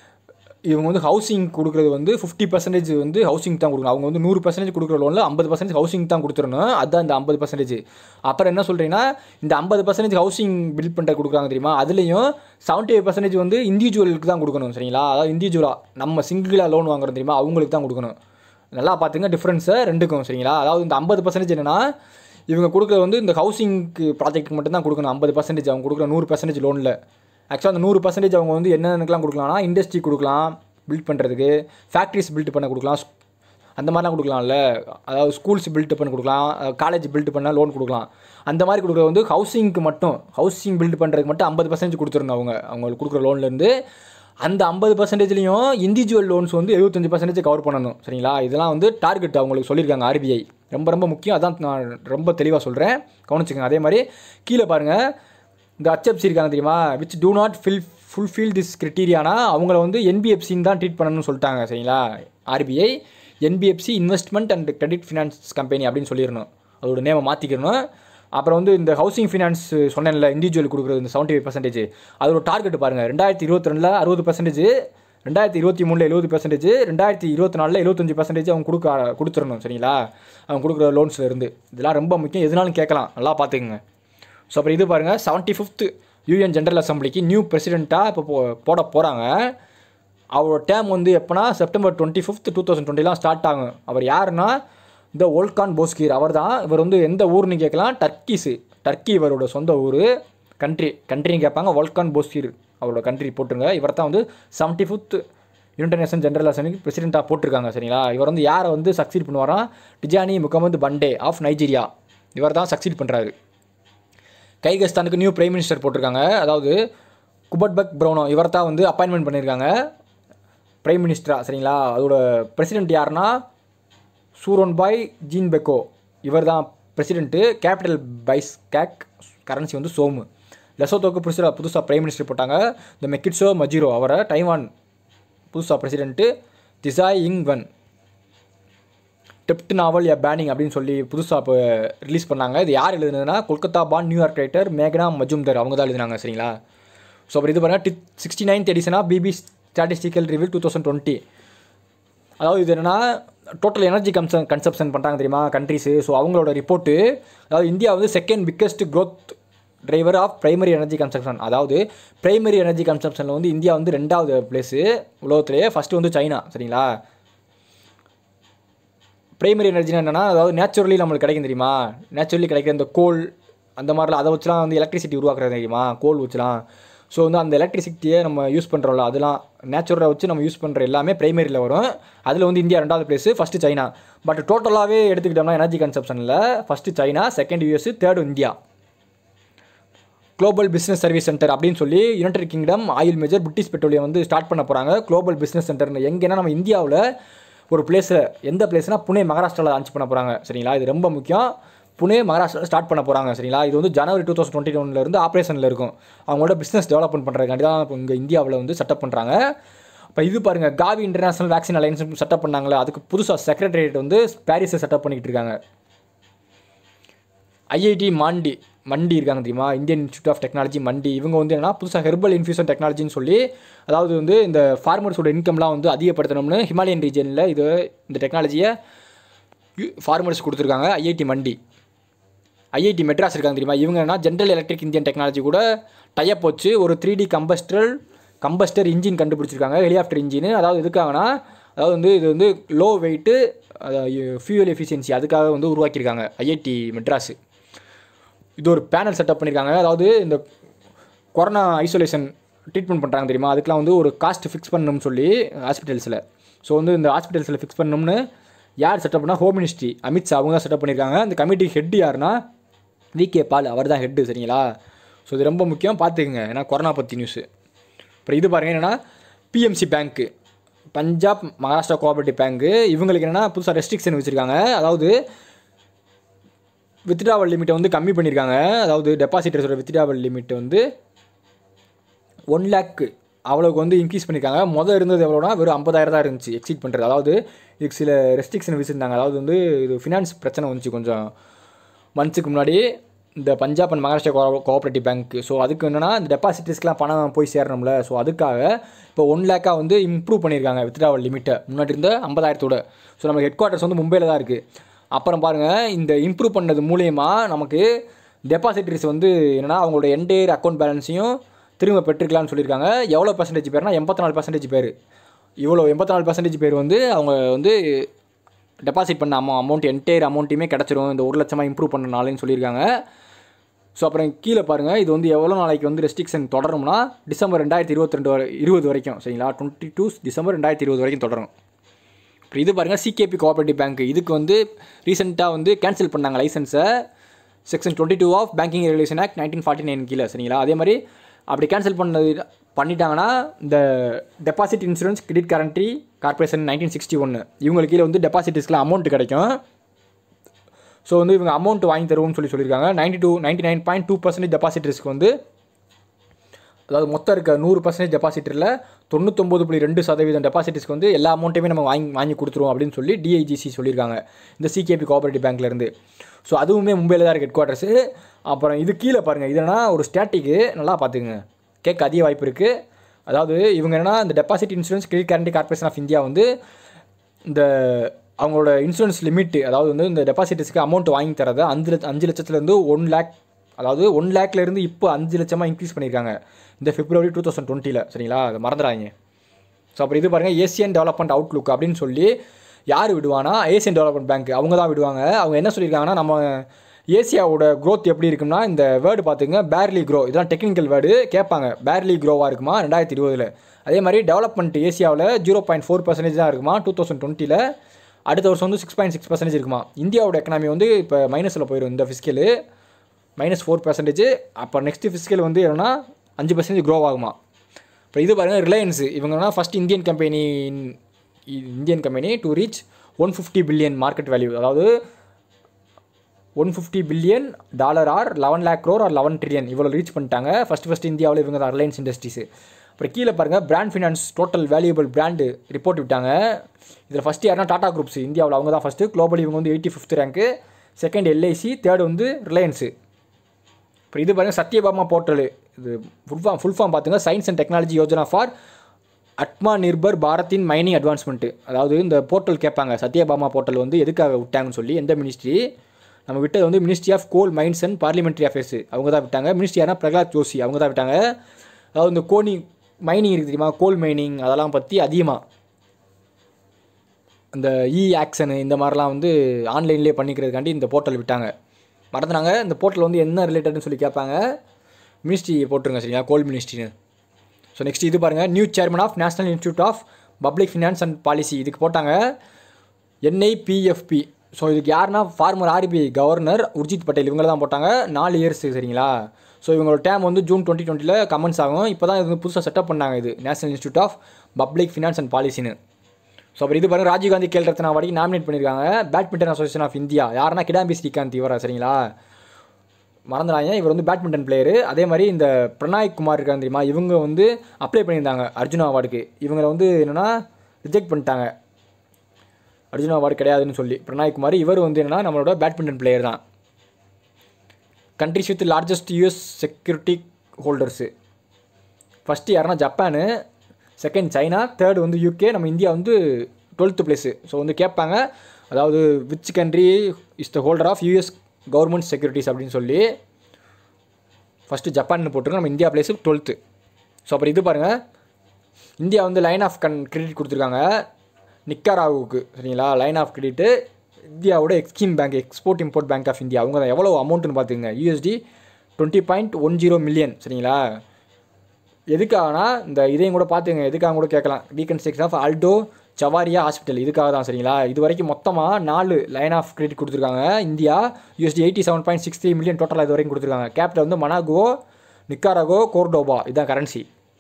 இவங்க வந்து ஹவுசிங் கொடுக்குறது வந்து ஃபிஃப்டி பர்சன்டேஜ் வந்து ஹவுசிங் தான் கொடுக்கணும். அவங்க வந்து நூறு பர்சன்டேஜ் கொடுக்குற லோனில் ஐம்பது பர்சன்டேஜ் ஹவுசிங் தான் கொடுத்துடணும். அதுதான் இந்த ஐம்பது பர்சன்டேஜ். அப்புறம் என்ன சொல்கிறீங்கன்னா இந்த ஐம்பது பர்சன்டேஜ் ஹவுசிங் பில்ட் பண்ணுற கொடுக்குறாங்க தெரியுமா, அதுலேயும் செவன்ட்டி ஃபைவ் பர்சன்டேஜ் வந்து இண்டிவிஜுவலுக்கு தான் கொடுக்கணும். சரிங்களா, அதாவது இண்டிவிஜுவலாக நம்ம சிங்கிளாக லோன் வாங்குறோம் தெரியுமா, அவங்களுக்கு தான் கொடுக்கணும். நல்லா பார்த்துங்க டிஃப்ரென்ஸை ரெண்டுக்கும். சரிங்களா, அதாவது இந்த ஐம்பது பர்சன்டேஜ் என்னென்னா இவங்க கொடுக்குறது வந்து இந்த ஹவுசிங்க்கு ப்ராஜெக்ட்டுக்கு மட்டும் தான் கொடுக்கணும். ஐம்பது பர்சன்டேஜ் அவங்க கொடுக்குற நூறு பர்சன்டேஜ் லோனில். ஆக்சுவலாக அந்த நூறு பர்சன்டேஜ் அவங்க வந்து என்னென்னக்கெலாம் கொடுக்கலாம்னா இண்டஸ்ட்ரி கொடுக்கலாம், பில்ட் பண்ணுறதுக்கு ஃபேக்ட்ரிஸ் பில்ட் பண்ண கொடுக்கலாம், அந்த மாதிரிலாம் கொடுக்கலாம்ல. அதாவது ஸ்கூல்ஸ் பில்ட் பண்ண கொடுக்கலாம், காலேஜ் பில்ட் பண்ண லோன் கொடுக்கலாம். அந்த மாதிரி கொடுக்குறது வந்து ஹவுசிங்க்கு மட்டும், ஹவுசிங் பில்ட் பண்ணுறதுக்கு மட்டும் ஐம்பது பர்சன்டேஜ் கொடுத்துருணும் அவங்க அவங்களுக்கு கொடுக்குற லோன்லேருந்து. அந்த ஐம்பது பர்சன்டேஜ்லேயும் இண்டிவிஜுவல் லோன்ஸ் வந்து எழுபத்தஞ்சு பர்சன்டேஜ் கவர் பண்ணணும். சரிங்களா, இதெல்லாம் வந்து டார்கெட் அவங்களுக்கு சொல்லியிருக்காங்க ஆர்பிஐ. ரொம்ப ரொம்ப முக்கியம், அதான் நான் ரொம்ப தெளிவாக சொல்கிறேன், கவனிச்சுக்கோங்க. அதே மாதிரி கீழே பாருங்கள், இந்த ஹெச்எஃப்சி இருக்காங்க தெரியுமா, which do not fill fulfil this கிரிட்டீரியானா அவங்கள வந்து என்பிஎஃப்சின்னு தான் ட்ரீட் பண்ணணும்னு சொல்லிட்டாங்க. சரிங்களா, RBI NBFC investment and credit finance company அப்படின்னு சொல்லிடணும், அதோட நேமை மாற்றிக்கணும். அப்புறம் வந்து இந்த ஹவுசிங் ஃபினான்ஸ் சொன்னேன்ல இண்டிவிஜுவல் கொடுக்குறது இந்த செவன்ட்டி ஃபைவ் பர்சன்டேஜ், அதோட டார்கெட் பாருங்கள், ரெண்டாயிரத்தி இருபத்தி ரெண்டில் அறுபது பர்சன்டேஜ், ரெண்டாயிரத்தி இருபத்தி மூணில் எழுபது பர்சன்டேஜ், ரெண்டாயிரத்தி இருபத்தி நாலில் எழுபத்தஞ்சு பர்சன்டேஜ் அவங்க கொடுக்க கொடுத்துடணும். சரிங்களா, அவங்க கொடுக்குற லோன்ஸில் இருந்து. இதெல்லாம் ரொம்ப முக்கியம், எதுனாலும் கேட்கலாம், நல்லா பார்த்துக்குங்க. ஸோ அப்புறம் இது பாருங்கள், செவன்ட்டி ஃபிஃப்த்து யூஎன் ஜென்ரல் அசம்பிளிக்கு நியூ பிரசிடெண்ட்டாக இப்போ போ போட போகிறாங்க. அவரோட டேம் வந்து எப்போனா September twenty fifth two thousand டுவெண்ட்டிலாம் ஸ்டார்ட் ஆகும். அவர் யாருன்னா இந்த ஓல்கான் போஸ்கீர் அவர் தான். இவர் வந்து எந்த ஊர்னு கேட்கலாம், டர்க்கிஸு, டர்க்கி இவரோட சொந்த ஊர். கண்ட்ரி கண்ட்ரின்னு கேட்பாங்க, ஓல்கான் போஸ்கீர் அவரோட கண்ட்ரி போட்டுருங்க. இவர் தான் வந்து seventy fifth United nation general அசம்பிளிக்கு பிரசிடெண்ட்டாக போட்டிருக்காங்க. சரிங்களா, இவர் வந்து யாரை வந்து சக்சீட் பண்ணுவாரா, டிஜானி முகமது பண்டே ஆஃப் நைஜீரியா, இவர் தான் சக்சீட் பண்ணுறாரு. கைகஸ்தானுக்கு நியூ பிரைம் மினிஸ்டர் போட்டிருக்காங்க, அதாவது குபட்பக் ப்ரௌனோ, இவர் தான் வந்து அப்பாயின்மெண்ட் பண்ணியிருக்காங்க பிரைம் மினிஸ்டரா. சரிங்களா, அதோட பிரசிடெண்ட் யாருன்னா சூரோன்பாய் ஜீன்பெக்கோ, இவர் தான் பிரசிடென்ட்டு. கேபிட்டல் பைஸ் கேக், கரன்சி வந்து சோமு. லெசோத்தோக்கு புதுசாக புதுசாக பிரைம் மினிஸ்டர் போட்டாங்க, இந்த மெக்கிட்ஸோ மஜிரோ. அவரை டைவான் புதுசாக பிரசிடென்ட்டு திசாய் இங் வன். டெப்ட் நாவல் எ பேனிங் அப்படின்னு சொல்லி புதுசாக இப்போ ரிலீஸ் பண்ணாங்க. இது யார் எழுதுனதுன்னா கொல்கத்தா பான் நியூயார்க் ரைட்டர் மேக்னா மஜும்தர், அவங்க தான் எழுதுனாங்க. சரிங்களா, ஸோ அப்புறம் இது பாருங்கள், டி சிக்ஸ்டி நைன்த் எடிஷனாக BP statistical review two thousand twenty. அதாவது இது என்னென்னா டோட்டல் எனர்ஜி கன்சம் கன்சப்ஷன் பண்ணுறாங்க தெரியுமா கண்ட்ரிஸு. ஸோ அவங்களோட ரிப்போர்ட்டு, அதாவது இந்தியா வந்து second biggest growth driver of primary energy consumption. அதாவது பிரைமரி எனர்ஜி கன்சப்ஷனில் வந்து இந்தியா வந்து ரெண்டாவது பிளேஸு உலகத்துலேயே. ஃபஸ்ட்டு வந்து சைனா. சரிங்களா, பிரைமரி எனர்ஜினா என்னென்னா அதாவது நேச்சுரலி நம்மளுக்கு கிடைக்கும் தெரியுமா, நேச்சுரலி கிடைக்கிற இந்த கோல் அந்த மாதிரிலாம், அதை வச்சுலாம் வந்து எலக்ட்ரிசிட்டி உருவாக்குறது தெரியுமா, கோல் வச்சுலாம். ஸோ வந்து அந்த எலக்ட்ரிசிட்டியை நம்ம யூஸ் பண்ணுறோம்ல, அதெல்லாம் நேச்சுரலை வச்சு நம்ம யூஸ் பண்ணுற எல்லாமே பிரைமரியில் வரும். அதில் வந்து இந்தியா ரெண்டாவது பிளேஸு, ஃபஸ்ட்டு சைனா. பட் டோட்டலாகவே எடுத்துக்கிட்டோம்னா எனர்ஜி கன்சப்ஷனில் first China, second US, third India. Global business service centre அப்படின்னு சொல்லி United Kingdom oil major British petroleum வந்து ஸ்டார்ட் பண்ண போகிறாங்க. குளோபல் பிஸ்னஸ் சென்டர்னு எங்கன்னா நம்ம இந்தியாவில் ஒரு பிளேஸில், எந்த பிளேஸ்னால் புனே மகாராஷ்டிராவில் லான்ச் பண்ண போகிறாங்க. சரிங்களா, இது ரொம்ப முக்கியம். புனே மகாராஷ்டிராவில் ஸ்டார்ட் பண்ண போகிறாங்க. சரிங்களா, இது வந்து ஜனவரி டூ தௌசண்ட் டுவெண்ட்டி ஒன்லேருந்து ஆப்ரேஷனில் இருக்கும். அவங்களோட பிஸ்னஸ் டெவலப்மெண்ட் பண்ணுறதுக்காண்டி தான் இப்போ இங்கே இந்தியாவில் வந்து செட்டப் பண்ணுறாங்க. இப்போ இது பாருங்கள், Gavi international vaccine alliance setup பண்ணாங்களே, அதுக்கு புதுசாக செக்ரட்டரியேட் வந்து பாரிஸை செட்டப் பண்ணிக்கிட்டு இருக்காங்க. ஐஐடி மாண்டி மண்டி இருக்காங்க தெரியுமா, Indian institute of technology Mandi. இவங்க வந்து என்னன்னா புதுசாக ஹெர்பல் இன்ஃபியூஷன் டெக்னாலஜின்னு சொல்லி, அதாவது வந்து இந்த ஃபார்மர்ஸோட இன்கம்லாம் வந்து அதிகப்படுத்தணும்னு ஹிமாலயன் ரீஜனில் இது இந்த டெக்னாலஜியை ஃபார்மர்ஸ் கொடுத்துருக்காங்க. ஐஐடி மண்டி, ஐஐடி மெட்ராஸ் இருக்காங்க தெரியுமா, இவங்க என்ன ஜென்ரல் எலக்ட்ரிக் இந்தியன் டெக்னாலஜி கூட டைப் வச்சு ஒரு three D combustor combustor engine கண்டுபிடிச்சிருக்காங்க, ஹெலிகாப்டர் இன்ஜின். அதாவது எதுக்காகனா, அதாவது வந்து இது வந்து லோ வெயிட்டு ஃபியூவல் எஃபிஷியன்சி, அதுக்காக வந்து உருவாக்கியிருக்காங்க ஐஐடி மெட்ராஸு. இது ஒரு பேனல் செட்டப் பண்ணியிருக்காங்க. அதாவது இந்த கொரோனா ஐசோலேஷன் ட்ரீட்மெண்ட் பண்ணுறாங்க தெரியுமா, அதுக்கெலாம் வந்து ஒரு காஸ்ட் ஃபிக்ஸ் பண்ணணும்னு சொல்லி ஹாஸ்பிட்டல்ஸில். ஸோ வந்து இந்த ஹாஸ்பிட்டல்ஸில் ஃபிக்ஸ் பண்ணணும்னு யார் செட்டப் பண்ணால் ஹோம் மினிஸ்ட்ரி அமித்ஷா அவங்க தான் செட்டப் பண்ணியிருக்காங்க. அந்த கமிட்டி ஹெட் யாருன்னா வி கே பால், அவர் தான் ஹெட்டு. சரிங்களா, ஸோ இது ரொம்ப முக்கியம், பார்த்துக்குங்க, ஏன்னா கொரோனா பற்றி நியூஸு. அப்புறம் இது பாருங்கள், என்னென்னா PMC bank, Punjab Maharashtra cooperative bank, இவங்களுக்கு என்னென்னா புதுசாக ரெஸ்ட்ரிக்ஷன் வச்சுருக்காங்க. அதாவது வித்ட்ராவல் லிமிட்டை வந்து கம்மி பண்ணியிருக்காங்க. அதாவது டெபாசிட்டர்ஸோட வித்ட்ராவல் லிமிட் வந்து ஒன் லேக்கு அவ்வளோக்கு வந்து இன்க்ரீஸ் பண்ணியிருக்காங்க. மொதல் இருந்தது எவ்வளோனா வெறும் ஐம்பதாயிரம் தான் இருந்துச்சு எக்ஸீட் பண்ணுறது. அதாவது இதுக்கு சில ரெஸ்ட்ரிக்ஷன் வச்சுருந்தாங்க. அதாவது வந்து இது ஃபினான்ஸ் பிரச்சனை வந்துச்சு கொஞ்சம் மந்த்ஸுக்கு முன்னாடி. இந்த Punjab and Maharashtra co cooperative bank. So அதுக்கு என்னென்னா இந்த டெபாசிட்டர்ஸ்க்குலாம் பணம் போய் சேரணும்ல. ஸோ அதுக்காக இப்போ ஒன் லேக்காக வந்து இம்ப்ரூவ் பண்ணியிருக்காங்க வித்ட்ராவல் லிமிட்டை, முன்னாடி இருந்த ஐம்பதாயிரத்தோட. ஸோ நம்ம ஹெட் குவார்ட்டர்ஸ் வந்து மும்பையில் தான் இருக்குது. அப்புறம் பாருங்கள், இந்த இம்ப்ரூவ் பண்ணது மூலயமா நமக்கு டெபாசிட்டரிஸ் வந்து என்னென்னா அவங்களோட என்டையர் அக்கௌண்ட் பேலன்ஸையும் திரும்ப பெற்றுக்கலாம்னு சொல்லியிருக்காங்க. எவ்வளோ பர்சன்டேஜ் பேர்னா எண்பத்தி நாலு பர்சன்டேஜ் பேர், இவ்வளோ எண்பத்தி நாலு பர்சன்டேஜ் பேர் வந்து அவங்க வந்து டெபாசிட் பண்ண அமௌ அமௌண்ட் என்டையர் அமௌண்ட்டையுமே கிடச்சிரும் இந்த ஒரு லட்சமாக இம்ப்ரூவ் பண்ணனாலேன்னு சொல்லியிருக்காங்க. ஸோ அப்புறம் கீழே பாருங்கள், இது வந்து எவ்வளோ நாளைக்கு வந்து ரெஸ்ட்ரிக்ஷன் தொடரும்னா டிசம்பர் ரெண்டாயிரத்தி இருபத்தி ரெண்டு வரை இருபது வரைக்கும் சரிங்களா, டுவெண்ட்டி டூ டிசம்பர் ரெண்டாயிரத்தி இருபது வரைக்கும் தொடரும். இப்போ இது பாருங்கள், சிகேபி கோஆப்ரேட்டிவ் பேங்க், இதுக்கு வந்து ரீசெண்டாக வந்து கேன்சல் பண்ணாங்க லைசன்ஸை, section twenty two of banking regulation act nineteen forty nine கீழே சரிங்களா. அதே மாதிரி அப்படி கேன்சல் பண்ணது பண்ணிட்டாங்கன்னா இந்த deposit insurance credit guarantee corporation nineteen sixty ஒன்று இவங்களுக்கு கீழே வந்து டெபாசிட்டர்ஸ்க்குலாம் அமௌண்ட் கிடைக்கும். ஸோ வந்து இவங்க அமௌண்ட் வாங்கி தருவோம்னு சொல்லி சொல்லியிருக்காங்க. Ninety two ninety nine point two percentage டெபாசிட்டர்ஸ்க்கு வந்து, அதாவது மொத்தம் இருக்க நூறு பர்சன்டேஜ் டெபாசிட்டரில் தொண்ணூத்தொம்பது புள்ளி ரெண்டு சதவீதம் டெபாசிட்டர்ஸ்க்கு வந்து எல்லா அமௌண்ட்டையுமே நம்ம வாங்கி வாங்கி கொடுத்துருவோம் அப்படின்னு சொல்லி டிஐஜிசி சொல்லியிருக்காங்க இந்த சிகேபி கோஆப்ரேட்டிவ் பேங்க்லேருந்து. ஸோ அதுவுமே மும்பையில் தான் இருக்குது ஹெட் குவார்ட்டர்ஸு. அப்புறம் இது கீழே பாருங்கள், இதுனா ஒரு ஸ்டாட்டிக்கு நல்லா பார்த்துக்குங்க, கேட்க அதிக வாய்ப்பு இருக்குது. அதாவது இவங்க என்னென்னா இந்த deposit insurance credit guarantee corporation of India வந்து இந்த அவங்களோட இன்சூரன்ஸ் லிமிட்டு, அதாவது வந்து இந்த டெபாசிட்டர்ஸ்க்கு அமௌண்ட் வாங்கி தரதை அஞ்சு லட்ச அஞ்சு லட்சத்துலேருந்து ஒன் லேக் அதாவது ஒன் லேக்லேருந்து இப்போ அஞ்சு லட்சமாக இன்க்ரீஸ் பண்ணியிருக்காங்க இந்த பிப்ரவரி டூ தௌசண்ட் டுவெண்ட்டியில் சரிங்களா, அதை மறந்துடாங்க. ஸோ அப்புறம் இது பாருங்கள், ஏசியன் டெவலப்மெண்ட் அவுட்லுக் அப்படின்னு சொல்லி யார் விடுவானா ஏசியன் டெவலப்மெண்ட் பேங்க் அவங்க தான் விடுவாங்க. அவங்க என்ன சொல்லியிருக்காங்கன்னா, நம்ம ஏசியாவோட க்ரோத் எப்படி இருக்குன்னா, இந்த வேர்டு பார்த்துங்க பேர்லி க்ரோ, இதெல்லாம் டெக்னிக்கல் வேர்டு கேட்பாங்க, பேர்லி க்ரோவாக இருக்குமா ரெண்டாயிரத்தி இருபதில். அதே மாதிரி டெவலப்மெண்ட் ஏசியாவில் ஜீரோ பாயிண்ட் ஃபோர் பர்சன்டேஜ் தான் இருக்குமா டூ தௌசண்ட் டுவெண்ட்டியில். அடுத்த வருஷம் வந்து சிக்ஸ் பாயிண்ட் சிக்ஸ் பர்சன்டேஜ் இருக்குமா. இந்தியாவோட எக்கனாமி வந்து இப்போ மைனஸில் போயிடும் இந்த ஃபிஸ்கலு, மைனஸ் ஃபோர் பர்சன்டேஜ். அப்போ நெக்ஸ்ட் ஃபிஸ்கல் வந்து என்னன்னா அஞ்சு பர்சன்டேஜ் க்ரோ ஆகுமா. இப்போ இது பாருங்கள், ரிலையன்ஸு இவங்கன்னா first Indian company Indian company to reach one fifty billion market value, அதாவது one fifty billion dollar or eleven lakh crore or eleven trillion இவ்வளோ ரீச் பண்ணிட்டாங்க. ஃபஸ்ட் ஃபஸ்ட் இந்தியாவில் இவங்க தான் ரிலையன்ஸ் இண்டஸ்ட்ரீஸு. அப்புறம் கீழே பாருங்கள், brand finance total valuable brand report விட்டாங்க. இதில் ஃபஸ்ட்டு யாருன்னா டாடா குரூப்ஸ் இந்தியாவில் அவங்க தான் ஃபஸ்ட்டு, குளோபலி இவங்க வந்து eighty fifth rank, second LIC, third வந்து ரிலையன்ஸு. இப்போ இது பாருங்கள், சத்யபாமா போர்ட்டலு, இது ஃபுல் ஃபார்ம் ஃபுல் ஃபார்ம் பார்த்துங்க, science and technology Yojana for Atma Nirbhar பாரத்தின் மைனிங் அட்வான்ஸ்மெண்ட்டு. அதாவது இந்த போர்ட்டல் கேட்பாங்க, சத்யபாமா போர்ட்டல் வந்து எதுக்காக விட்டாங்கன்னு சொல்லி, எந்த மினிஸ்ட்ரி நம்ம விட்டது வந்து ministry of coal mines and parliamentary affairs அவங்க தான் விட்டாங்க. மினிஸ்ட்ரி யாரா பிரகலாத் ஜோஷி அவங்க தான் விட்டாங்க. அதாவது இந்த கோனி மைனிங் இருக்குது தெரியுமா, கோல் மைனிங் அதெல்லாம் பற்றி அதிகமாக இந்த இ ஆக்ஷனு இந்த மாதிரிலாம் வந்து ஆன்லைன்லேயே பண்ணிக்கிறதுக்காண்டி இந்த போர்ட்டல் விட்டாங்க. மறந்துனாங்க, இந்த போர்ட்டல் வந்து என்ன ரிலேட்டட்னு சொல்லி கேட்பாங்க, மினிஸ்ட்ரி போட்டுருங்க சரிங்களா, கோல் மினிஸ்ட்ரின்னு. ஸோ நெக்ஸ்ட் இது பாருங்கள், new chairman of national institute of public finance and policy, இதுக்கு போட்டாங்க என்ஐபிஎஃப்பி. ஸோ இதுக்கு யாருன்னா former RBI governor Urjit Patel இவங்க தான் போட்டாங்க, நாலு இயர்ஸ் சரிங்களா. ஸோ இவங்களோட டேம் வந்து ஜூன் டுவெண்ட்டி டுவெண்ட்டியில் கமெண்ட்ஸ் ஆகும். இப்போ தான் இது வந்து புதுசாக செட்டப் பண்ணாங்க, இது national institute of public finance and பாலிசின்னு. ஸோ அப்புறம் இது பாருங்கள், ராஜீவ்காந்தி கேல் ரத்னா அவார்டுக்கு நாமினேட் பண்ணியிருக்காங்க பேட்மிண்டன் அசோசியேஷன் ஆஃப் இந்தியா. யாருன்னா கிடாம்பி ஸ்ரீகாந்த் இவரா சரிங்களா, மறந்துடாங்க, இவர் வந்து பேட்மிண்டன் பிளேயரு. அதே மாதிரி இந்த பிரணாய் குமார் இருக்காங்க தெரியுமா, இவங்க வந்து அப்ளை பண்ணியிருந்தாங்க அர்ஜுனா அவார்டுக்கு, இவங்களை வந்து என்னென்னா ரிஜெக்ட் பண்ணிட்டாங்க, அர்ஜுனா அவார்டு கிடையாதுன்னு சொல்லி. பிரணாய் குமார் இவர் வந்து என்னென்னா நம்மளோட பேட்மிண்டன் பிளேயர் தான். Countries with largest US security holders, first யாருன்னா ஜப்பானு, செகண்ட் சைனா, தேர்டு வந்து யூகே, நம்ம இந்தியா வந்து டுவெல்த்து பிளேஸு. ஸோ வந்து கேட்பாங்க, அதாவது which country is the holder of US government securities அப்படின்னு சொல்லி. ஃபஸ்ட்டு ஜப்பான்னு போட்டுருங்க, நம்ம இந்தியா பிளேஸு டுவெல்த்து. ஸோ அப்புறம் இது பாருங்கள், இந்தியா வந்து லைன் ஆஃப் கன் கிரெடிட் கொடுத்துருக்காங்க நிக்காராவுக்கு சரிங்களா, லைன் ஆஃப் கிரெடிட்டு இந்தியாவோட EXIM bank, export import bank of India அவங்க தான். எவ்வளோ அமௌண்ட்டுன்னு பார்த்துங்க, USD twenty point one zero million சரிங்களா. எதுக்காகனா இந்த இதையும் கூட பார்த்துங்க, எதுக்காக கூட கேட்கலாம், ரீகன்ஸ்ட்ரக்ஷன் ஆஃப் ஆல்டோ சவாரியா ஹாஸ்பிட்டல் இதுக்காக தான் சரிங்களா. இது வரைக்கும் மொத்தமாக நாலு லைன் ஆஃப் கிரெடிட் கொடுத்துருக்காங்க India, USD eighty seven point six three million டோட்டலாக இது வரைக்கும் கொடுத்துருக்காங்க. கேபிட்டல் வந்து மனாகோ, நிக்காராகோ, கோர்டோபா இதுதான் கரன்சி.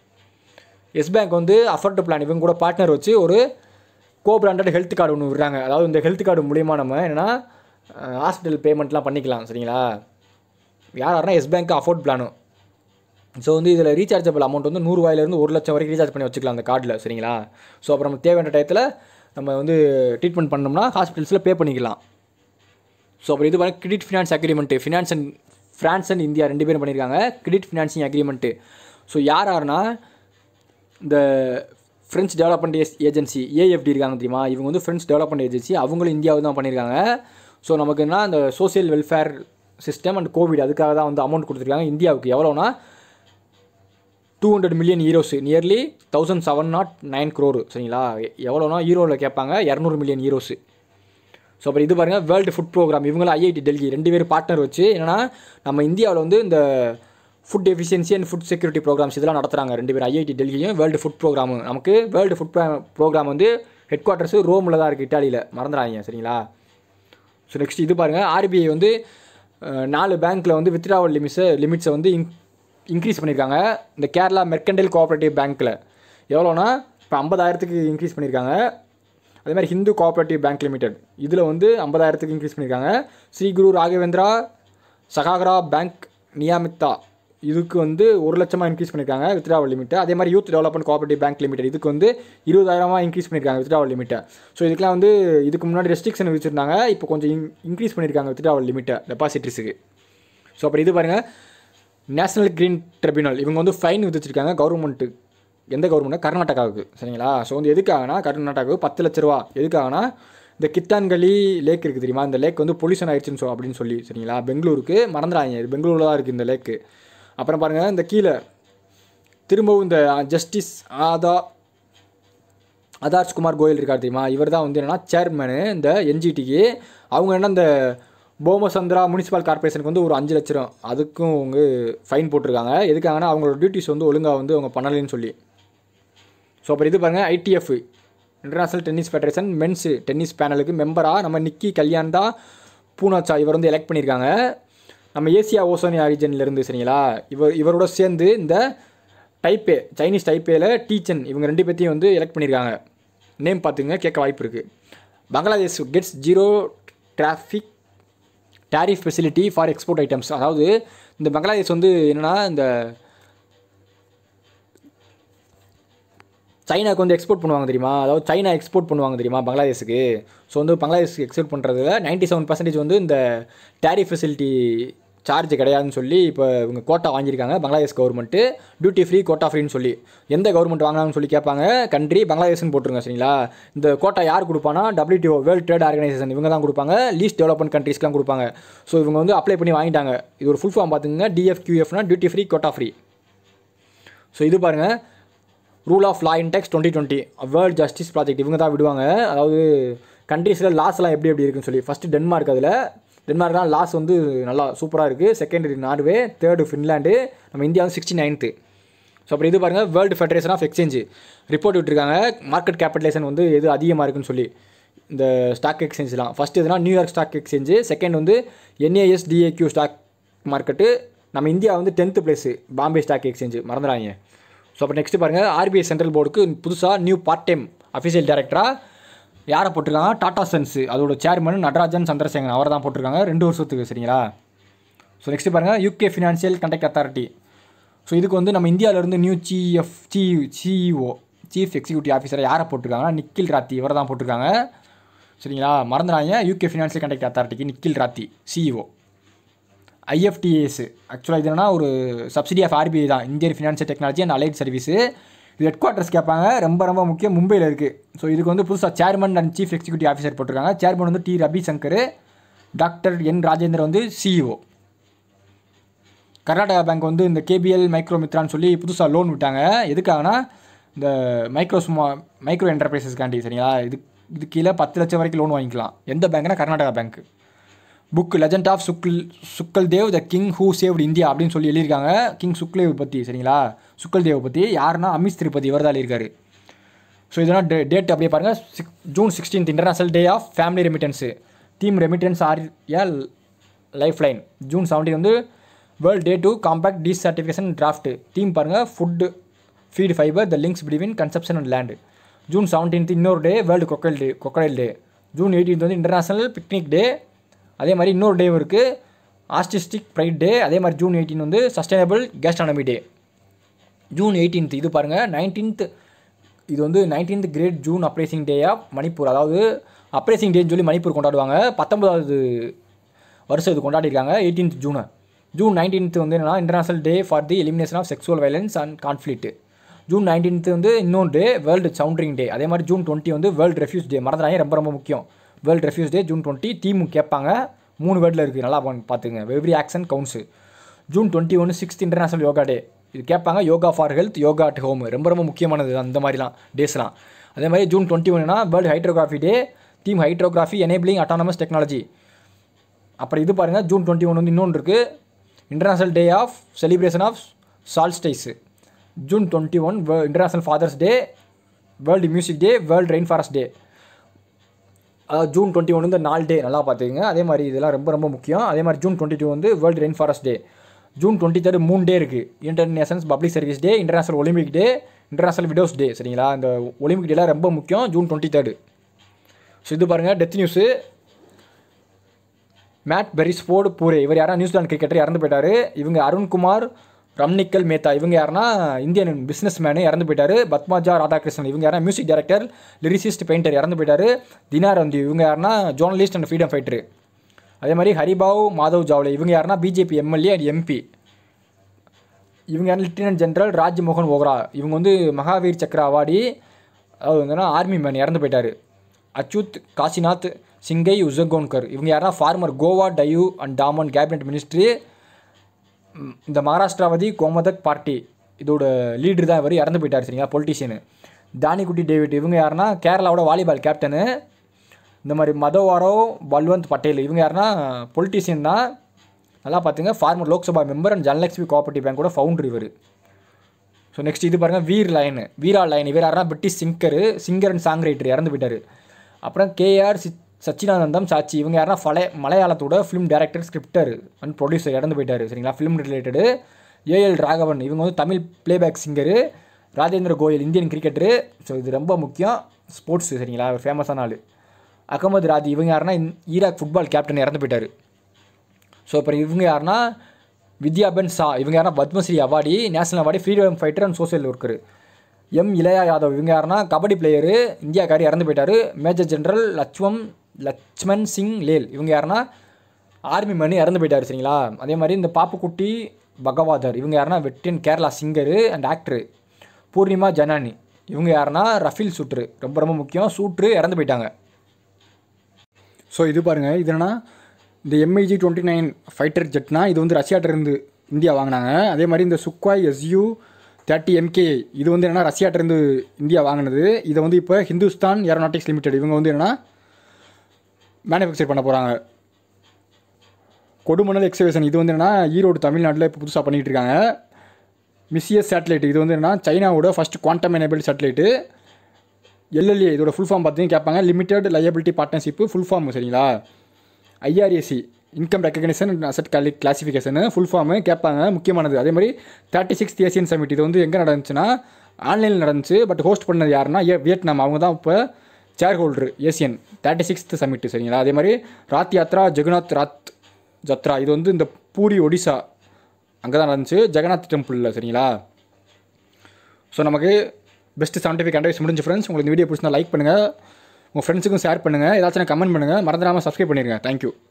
எஸ் பேங்க் வந்து அஃபர்ட் பிளான் இவங்க கூட பார்ட்னர் வச்சு ஒரு கோ பிராண்டட் ஹெல்த் கார்டு ஒன்று விடுறாங்க. அதாவது இந்த ஹெல்த் கார்டு மூலிமா நம்ம என்னென்னா ஹாஸ்பிட்டல் பேமெண்ட்லாம் பண்ணிக்கலாம் சரிங்களா. யார் யாருன்னா எஸ் பேங்க் அஃபோர்ட் பிளானும். ஸோ வந்து இதில் ரீசார்ஜபிள் அமௌண்ட் வந்து நூறுரூவாயிலேருந்து ஒரு லட்சம் வரைக்கும் ரீசார்ஜ் பண்ணி வச்சுக்கலாம் அந்த கார்டில் சரிங்களா. ஸோ அப்புறம் நம்ம தேவையான டயத்தில் நம்ம வந்து ட்ரீட்மெண்ட் பண்ணோம்னா ஹாஸ்பிட்டல்ஸில் பே பண்ணிக்கலாம். ஸோ அப்புறம் இது பாருங்கள் credit finance agreement, finance and France and India ரெண்டு பேரும் பண்ணியிருக்காங்க கிரெடிட் ஃபினான்சிங் அக்ரிமெண்ட்டு. ஸோ யார் யாருன்னா இந்த ஃப்ரெஞ்ச் டெவலப்மெண்ட் ஏஜென்சி ஏஎஃப்டி இருக்காங்க தெரியுமா, இவங்க வந்து ஃப்ரெஞ்ச் டெவலப்மெண்ட் ஏஜென்சி, அவங்களும் இந்தியாவில் தான் பண்ணியிருக்காங்க. ஸோ நமக்கு என்ன அந்த social welfare system and covid அதுக்காக தான் வந்து அமௌண்ட் கொடுத்துருக்காங்க. இந்தியாவுக்கு எவ்வளோனா two hundred million euros, nearly thousand seven nought nine crore. சரிங்களா, எவ்வளோனா ஈரோவில் கேட்பாங்க, இரநூறு மில்லியன் ஈரோஸு. ஸோ அப்புறம் இது பாருங்கள் வேர்ல்டு ஃபுட் ப்ரோக்ராம், இவங்களும் ஐஐடி டெல்லி ரெண்டு பேரும் பார்ட்னர் வச்சு என்னென்னா நம்ம இந்தியாவில் வந்து இந்த food efficiency and food security programmes இதெல்லாம் நடத்துகிறாங்க ரெண்டு பேரும், ஐஐடி டெல்லியும் வேர்ல்டு ஃபுட் ப்ரோக்ராமு. நமக்கு வேர்ல்டு ஃபுட் ப்ரோக்ராம் வந்து ஹெட் குவார்ட்டர்ஸு ரோமில் தான் இருக்குது, இட்டாலியில், மறந்துடாங்க. சரிங்களா. ஸோ நெக்ஸ்ட் இது பாருங்கள் ஆர்பிஐ வந்து நாலு பேங்க்கில் வந்து வித்ட்ராவல் லிமிட்ஸை லிமிட்ஸை வந்து இன் இன்க்ரீஸ் பண்ணியிருக்காங்க. இந்த கேரளா மெர்கண்டைல் கோஆப்ரேட்டிவ் பேங்க்கில் எவ்வளோனா இப்போ ஐம்பதாயிரத்துக்கு இன்க்ரீஸ் பண்ணியிருக்காங்க. அதே மாதிரி ஹிந்து கோஆப்ரேட்டிவ் பேங்க் லிமிடெட் இதில் வந்து ஐம்பதாயிரத்துக்கு இன்க்ரீஸ் பண்ணியிருக்காங்க. ஸ்ரீ குரு ராகவேந்திரா சகாகரா பேங்க் நியாமித்தா இதுக்கு வந்து ஒரு லட்சமாக இன்க்ரீஸ் பண்ணியிருக்காங்க வித்ட்ராவல் லிமிட்டை. அதே மாதிரி youth development cooperative bank limited இதுக்கு வந்து இருபதாயிரமாக இன்க்ரீஸ் பண்ணியிருக்காங்க வித்ட்ராவல் லிமிட்டை. ஸோ இதுக்கெலாம் வந்து இதுக்கு முன்னாடி ரெஸ்ட்ரிக்ஷன் வச்சுருந்தாங்க, இப்போ கொஞ்சம் இன் இன்க்ரீஸ் பண்ணியிருக்காங்க வித்ட்ராவல் லிமிட்டை டெபாசிட்டரிஸுக்கு. ஸோ அப்புறம் இது பாருங்கள் நேஷனல் கிரீன் ட்ரிபியூனல் இவங்க வந்து ஃபைன் விதிச்சிருக்காங்க கவர்மெண்ட்டு. எந்த கவர்மெண்ட்னா கர்நாடகாவுக்கு. சரிங்களா. ஸோ வந்து எதுக்காகனா கர்நாடகாவுக்கு பத்து லட்ச ரூபா எதுக்காகனா இந்த கித்தான்கலி லேக் இருக்குது தெரியுமா, இந்த லேக் வந்து பொல்யூஷன் ஆயிடுச்சுன்னு சொல் அப்படின்னு சொல்லி. சரிங்களா, பெங்களூருக்கு மறந்துடாங்க, இது பெங்களூரில் தான் இருக்குது இந்த லேக்கு. அப்புறம் பாருங்கள் இந்த கீழே திரும்பவும் இந்த ஜஸ்டிஸ் ஆதா ஆதர்ஷ் குமார் கோயல் இருக்கார் தெரியுமா, இவர் தான் வந்து என்னென்னா சேர்மனு இந்த என்ஜிடிக்கு. அவங்க என்ன இந்த போமசந்திரா முனிசிபல் கார்பரேஷனுக்கு வந்து ஒரு அஞ்சு லட்சம் அதுக்கும் அவங்க ஃபைன் போட்டிருக்காங்க. எதுக்காகனா அவங்களோட டியூட்டிஸ் வந்து ஒழுங்காக வந்து அவங்க பண்ணலைன்னு சொல்லி. ஸோ அப்புறம் இது பாருங்கள் ITF international tennis federation men's tennis பேனலுக்கு மெம்பராக நம்ம நிக்கி கல்யாண் தான் பூனாச்சா இவர் வந்து எலெக்ட் பண்ணியிருக்காங்க நம்ம ஏசியா ஓசோனியா ரீஜன்லேருந்து. சரிங்களா, இவர் இவரோட சேர்ந்து இந்த டைப்பே சைனீஸ் டைப்பேயில் டீச்சன் இவங்க ரெண்டு பேர்த்தையும் வந்து எலெக்ட் பண்ணியிருக்காங்க. நேம் பார்த்துங்க, கேட்க வாய்ப்பு இருக்குது. Bangladesh gets zero traffic tariff facility for export items. அதாவது இந்த பங்களாதேஷ் வந்து என்னென்னா இந்த சைனாவுக்கு வந்து எக்ஸ்போர்ட் பண்ணுவாங்க தெரியுமா, அதாவது சைனா எக்ஸ்போர்ட் பண்ணுவாங்க தெரியுமா பங்களாதேஷுக்கு. ஸோ வந்து பங்களாதேஷுக்கு எக்ஸ்போர்ட் பண்ணுறதுல நைன்ட்டி செவன் பர்சன்டேஜ் வந்து இந்த டேரிஃப் ஃபெசிலிட்டி சார்ஜ் கிடையாதுன்னு சொல்லி இப்போ இவங்க கோட்டா வாங்கியிருக்காங்க Bangladesh government. Duty free quota ஃப்ரீன்னு சொல்லி எந்த கவர்மெண்ட் வாங்கினாங்கன்னு சொல்லி கேட்பாங்க, கண்ட்ரி பங்களாதேஷ்னு போட்டுருங்க. சரிங்களா, இந்த கோட்டா யார் கொடுப்பானா டபிள்யூடிஓ வேர்ல்டு ட்ரேட் ஆர்கனைசேஷன் இவங்க தான் கொடுப்பாங்க, லீஸ்ட் டெவலப்மெண்ட் கண்ட்ரீஸ்லாம் கொடுப்பாங்க. ஸோ இவங்க வந்து அப்ளை பண்ணி வாங்கிட்டாங்க. இது ஒரு ஃபுல் ஃபார்ம் பார்த்துங்க, டிஎஃப்கியூஎஃப்னா duty free quota free. So இது பாருங்கள் rule of law index twenty twenty world justice project இவங்க தான் விடுவாங்க. அதாவது கண்ட்ரீஸில் லாஸ்லாம் எப்படி எப்படி இருக்குன்னு சொல்லி. ஃபஸ்ட்டு டென்மார்க், அதில் டென்மார்க் தான் லாஸ் வந்து நல்லா சூப்பராக இருக்குது. செகண்ட் நார்வே, தேர்டு ஃபின்லாண்டு, நம்ம இந்தியா வந்து சிக்ஸ்டி நைன்த்து. ஸோ அப்புறம் இது பாருங்கள் world federation of exchange report விட்டுருக்காங்க மார்க்கெட் கேபிட்டலைசேஷன் வந்து எது அதிகமாக இருக்குன்னு சொல்லி இந்த ஸ்டாக் எக்ஸ்சேஞ்செலாம். ஃபஸ்ட்டு எதுனா நியூயார்க் ஸ்டாக் எக்ஸ்சேஞ்சு, செகண்ட் வந்து என்ஏஎஸ்டிஏக்யூ ஸ்டாக் மார்க்கெட்டு, நம்ம இந்தியா வந்து tenth place Bombay stock exchange மறந்துடாங்க. So அப்புறம் நெக்ஸ்ட்டு பாருங்கள் ஆர்பிஐ சென்ட்ரல் போர்டுக்கு புதுசாக நியூ பார்ட் டைம் அஃபிஷியல் டைரக்டராக யாரை போட்டிருக்காங்க, டாடா சன்ஸு அதோட சேர்மன் நடராஜன் சந்திரசேகரன் அவர் தான் போட்டிருக்காங்க ரெண்டு வருஷத்துக்கு. சரிங்களா. ஸோ நெக்ஸ்ட்டு பாருங்கள் UK financial conduct authority. So இதுக்கு வந்து நம்ம இந்தியாவிலேருந்து new CF C CEO chief executive ஆஃபீஸரை யாரை போட்டிருக்காங்கன்னா நிக்கில் ராத்தி இவரை தான் போட்டிருக்காங்க. சரிங்களா, மறந்துடாங்க. யூகே ஃபினான்ஷியல் கண்டக்ட் அத்தாரிட்டிக்கு நிக்கில் ராத்தி சிஇஓ. ஐஎஃப்டிஏஎஸ் ஆக்சுவலாக இது என்னன்னா ஒரு சப்சிடி ஆஃப் ஆர்பிஐ தான், Indian financial technology and allied service. இது ஹெட் குவார்ட்டர்ஸ் கேட்பாங்க, ரொம்ப ரொம்ப முக்கியம் மும்பையில் இருக்குது. ஸோ இதுக்கு வந்து புதுசாக chairman and chief executive officer போட்டிருக்காங்க. சேர்மன் வந்து T Ravishankar, doctor N Rajendran வந்து சிஇஓ. கர்நாடகா பேங்க் வந்து இந்த கேபிஎல் மைக்ரோ மித்ரான்னு சொல்லி புதுசாக லோன் விட்டாங்க. எதுக்காகனா இந்த மைக்ரோ ஸ்மா மைக்ரோ என்டர்பிரைசஸ்காண்டி. சரிங்களா, இது இது கீழே பத்து லட்சம் வரைக்கும் லோன் வாங்கிக்கலாம். எந்த பேங்க்னா Karnataka bank. Book legend of Suhel Suheldev the king who saved India அப்படின்னு சொல்லி எழுதியிருக்காங்க கிங் சுக்லேவ் பற்றி. சரிங்களா, சுக்கல் தேவ் பற்றி யாருன்னா அமித் திருப்பதி இவர் தான் எழுதியிருக்காரு. ஸோ இதெல்லாம் டே டேட் அப்படியே பாருங்கள், six June sixteenth international day of family remittances. Theme remittances are a lifeline. June seventeen வந்து world day to combat desertification drought. Theme பாருங்கள் food feed fibre the links between consumption and land. June seventeenth இன்னொரு day world crocodile day crocodile day. June eighteenth வந்து இன்டர்நேஷ்னல் பிக்னிக் டே. அதே மாதிரி இன்னொரு டே இருக்குது ஆர்டிஸ்டிக் ப்ரைட் டே. அதே மாதிரி ஜூன் எயிட்டீன் வந்து sustainable gastronomy day. June eighteenth இது பாருங்கள் நைன்டீன்த் இது வந்து nineteenth great June uprising day of Manipur. அதாவது அப்ரைசிங் டேன்னு சொல்லி மணிப்பூர் கொண்டாடுவாங்க. பத்தொன்பதாவது வருஷம் இது கொண்டாடிருக்காங்க எயிட்டீன்த் ஜூனை. ஜூன் நைன்டீன்த் வந்து என்னன்னா international day for the elimination of sexual violence and conflict. June nineteenth வந்து இன்னொரு டே வேர்ல்டு சவுண்டரிங் டே. அதே மாதிரி ஜூன் டுவெண்ட்டி வந்து வேர்ல்டு ரெஃப்யூஸ் டே. மறந்துடாங்க, ரொம்ப ரொம்ப முக்கியம். World refugee day June twenty. Theme கேட்பாங்க, மூணு வேர்டில் இருக்குது, நல்லா பார்த்துங்க. Every action counts. June twenty ஒன்று சிக்ஸ்த் இன்டர்நேஷனல் யோகா டே. இது கேட்பாங்க, yoga for health, yoga at home. ரொம்ப ரொம்ப முக்கியமானது அந்த மாதிரிலாம் டேஸ்லாம். அதே மாதிரி ஜூன் டுவெண்ட்டி ஒன்றுனா world hydrography day. Theme hydrography enabling autonomous technology. அப்புறம் இது பாருங்கள், ஜூன் டுவெண்ட்டி ஒன் வந்து இன்னொன்று இருக்குது, international day of celebration of solstice. June twenty one international fathers day, world music day, world rain forest day. அதாவது ஜூன் டுவெண்ட்டி ஒன் இந்த நாலு டே நல்லா பார்த்துக்கங்க. அதே மாதிரி இதெல்லாம் ரொம்ப ரொம்ப முக்கியம். அதே மாதிரி ஜூன் டுவெண்ட்டி டூ வந்து world rain forest day. June twenty third மூணு டே இருக்குது, international public service day, international olympic day, international widows day. சரிங்களா, இந்த ஒலிம்பிக் டேலாம் ரொம்ப முக்கியம். June twenty third. ஸோ இது பாருங்கள், death news. Matt Beresford Poore, இவர் யாரா நியூசிலாந்து கிரிக்கெட்டர் இறந்து போயிட்டார். இவங்க அருண்குமார் ரம்னிக்கல் மேத்தா, இவங்க யாருன்னா இந்தியன் பிஸ்னஸ் மேனு இறந்து போயிட்டார். பத்மாஜா ராதாகிருஷ்ணன், இவங்க யாரா மியூசிக் டைரக்டர், லிரிசிஸ்ட், பெயிண்டர் இறந்து போயிட்டார். தினார் வந்து இவங்க யாருன்னா ஜேர்னலிஸ்ட் அண்ட் ஃப்ரீடம் ஃபைட்டரு. அதே மாதிரி ஹரிபாவ் மாதவ் ஜாவ்லே, இவங்க யாருன்னா பிஜேபி எம்எல்ஏ அண்ட் எம்பி. இவங்க யாரும் லெப்டினன்ட் ஜெனரல் ராஜ்மோகன் ஓக்ரா, இவங்க வந்து மகாவீர் சக்ரா அவார்டி, அதாவது வந்துன்னா ஆர்மி மேன் இறந்து போயிட்டார். அச்சுத் காசிநாத் சிங்கை உசகோன்கர், இவங்க யாருன்னா former Goa Diu and Daman cabinet ministry. இந்த மகாராஷ்டிராவதி கோமதக் பார்ட்டி இதோட லீடர் தான் இவர், இறந்து போயிட்டார். சரிங்களா, பொலிட்டிஷியனு. தானிகுட்டி டேவிட், இவங்க யாருன்னா கேரளாவோட வாலிபால் கேப்டனு. இந்த மாதிரி மதவாரோ பல்வந்த் பட்டேல், இவங்க யாருன்னா பொலிட்டிஷியன் தான், நல்லா பார்த்துங்க. Former Lok Sabha member and Janalakshmi cooperative பேங்கோட ஃபவுண்டர் இவர். ஸோ நெக்ஸ்ட் இது பாருங்கள், வீர் லைன், வீரா லைன், இவர் யாருன்னா British singer, singer and song writer இறந்து போயிட்டார். அப்புறம் கேஆர் சி சச்சிதானந்தம் சாச்சி, இவங்க யாருன்னா ஃபல மலையாளத்தோட film director, scripter and producer இறந்து போயிட்டார். சரிங்களா, ஃபிலிம் ரிலேட்டடு. ஏஎல் ராகவன், இவங்க வந்து Tamil playback singer. Rajendra Goyal, Indian cricketer. So இது ரொம்ப முக்கியம், ஸ்போர்ட்ஸ். சரிங்களா, ஒரு ஃபேமஸான ஆள். அகமது ராஜி, இவங்க யாருன்னா ஈராக் ஃபுட்பால் கேப்டன் இறந்து போயிட்டார். ஸோ அப்புறம் இவங்க யாருன்னா வித்யாபென் ஷா, இவங்க யாருன்னா Padma Shri awardee, national awardee, freedom fighter and social worker. M Ilaiah Yadav, இவங்க யாருன்னா கபடி பிளேயரு, இந்தியாக்காரி இறந்து போயிட்டார். மேஜர் ஜெனரல் லட்சுவம் லட்சுமன் சிங் லேல், இவங்க யாருன்னா ஆர்மி மேனு இறந்து போயிட்டார். சரிங்களா, அதே மாதிரி இந்த பாப்புக்குட்டி பகவாதர், இவங்க யாருன்னா veteran Kerala singer and actor. Poornima Janani, இவங்க யாருன்னா ரஃபீல் சூட்ரு, ரொம்ப ரொம்ப முக்கியம், சூட்ரு இறந்து போயிட்டாங்க. ஸோ இது பாருங்கள், இது என்னன்னா இந்த எம்ஐஜி டுவெண்ட்டி நைன் ஃபைட்டர் ஜெட்னா இது வந்து ரஷ்யாட்டிருந்து இந்தியா வாங்கினாங்க. அதே மாதிரி இந்த சுக்வாய் எஸ்யூ தேர்ட்டி எம்கே இது வந்து என்னென்னா ரஷ்யாட்டிருந்து இந்தியா வாங்கினது. இதை வந்து இப்போ ஹிந்துஸ்தான் ஏரோநாட்டிக்ஸ் லிமிடெட் இவங்க வந்து என்னென்னா மேனுஃபேக்சர் பண்ண போகிறாங்க. கொடுமணல் எக்ஸவேஷன் இது வந்து என்னென்னா ஈரோடு தமிழ்நாட்டில் இப்போ புதுசாக பண்ணிகிட்டு இருக்காங்க. மிஸ்ஸியஸ் சேட்டலைட் இது வந்து என்னென்னா சைனாவோட first quantum enable satellite. LLA இதோட ஃபுல் ஃபார்ம் பார்த்தீங்கன்னா கேட்பாங்க, லிமிடெட் லயபிலிட்டி பார்ட்னர்ஷிப்பு ஃபுல் ஃபார்ம். சரிங்களா, ஐஆர்ஏசி இன்கம் ரெக்கக்னிஷன் அசட் காலி கிளாசிஃபிகேஷனு ஃபுல் ஃபார்மு கேட்பாங்க, முக்கியமானது. அதே மாதிரி தேர்ட்டி சிக்ஸ்த் ஏசியன் சமிட் இது வந்து எங்கே நடந்துச்சுன்னா ஆன்லைனில் நடந்துச்சு. பட் ஹோஸ்ட் பண்ணது யாருன்னா வியட்நாம், அவங்க தான் இப்போ chair holder Asian thirty sixth summit. சரிங்களா, அதே மாதிரி ராத் யாத்ரா ஜெகநாத் ராத் ஜத்ரா இது வந்து இந்த பூரி ஒடிசா அங்கே தான் நடந்துச்சு, ஜெகநாத் டெம்பிளில். சரிங்களா, ஸோ நமக்கு பெஸ்ட் சயின்டிஃபிக் அட்வைஸ் முடிஞ்சு ஃப்ரெண்ட்ஸ். உங்களுக்கு இந்த வீடியோ பிடிச்சிருந்தா லைக் பண்ணுங்கள், உங்கள் ஃப்ரெண்ட்ஸுக்கும் ஷேர் பண்ணுங்கள், ஏதாச்சும் கமெண்ட் பண்ணுங்கள், மறந்துடாமல் சப்ஸ்கிரைப் பண்ணிடுங்க. தேங்க்யூ.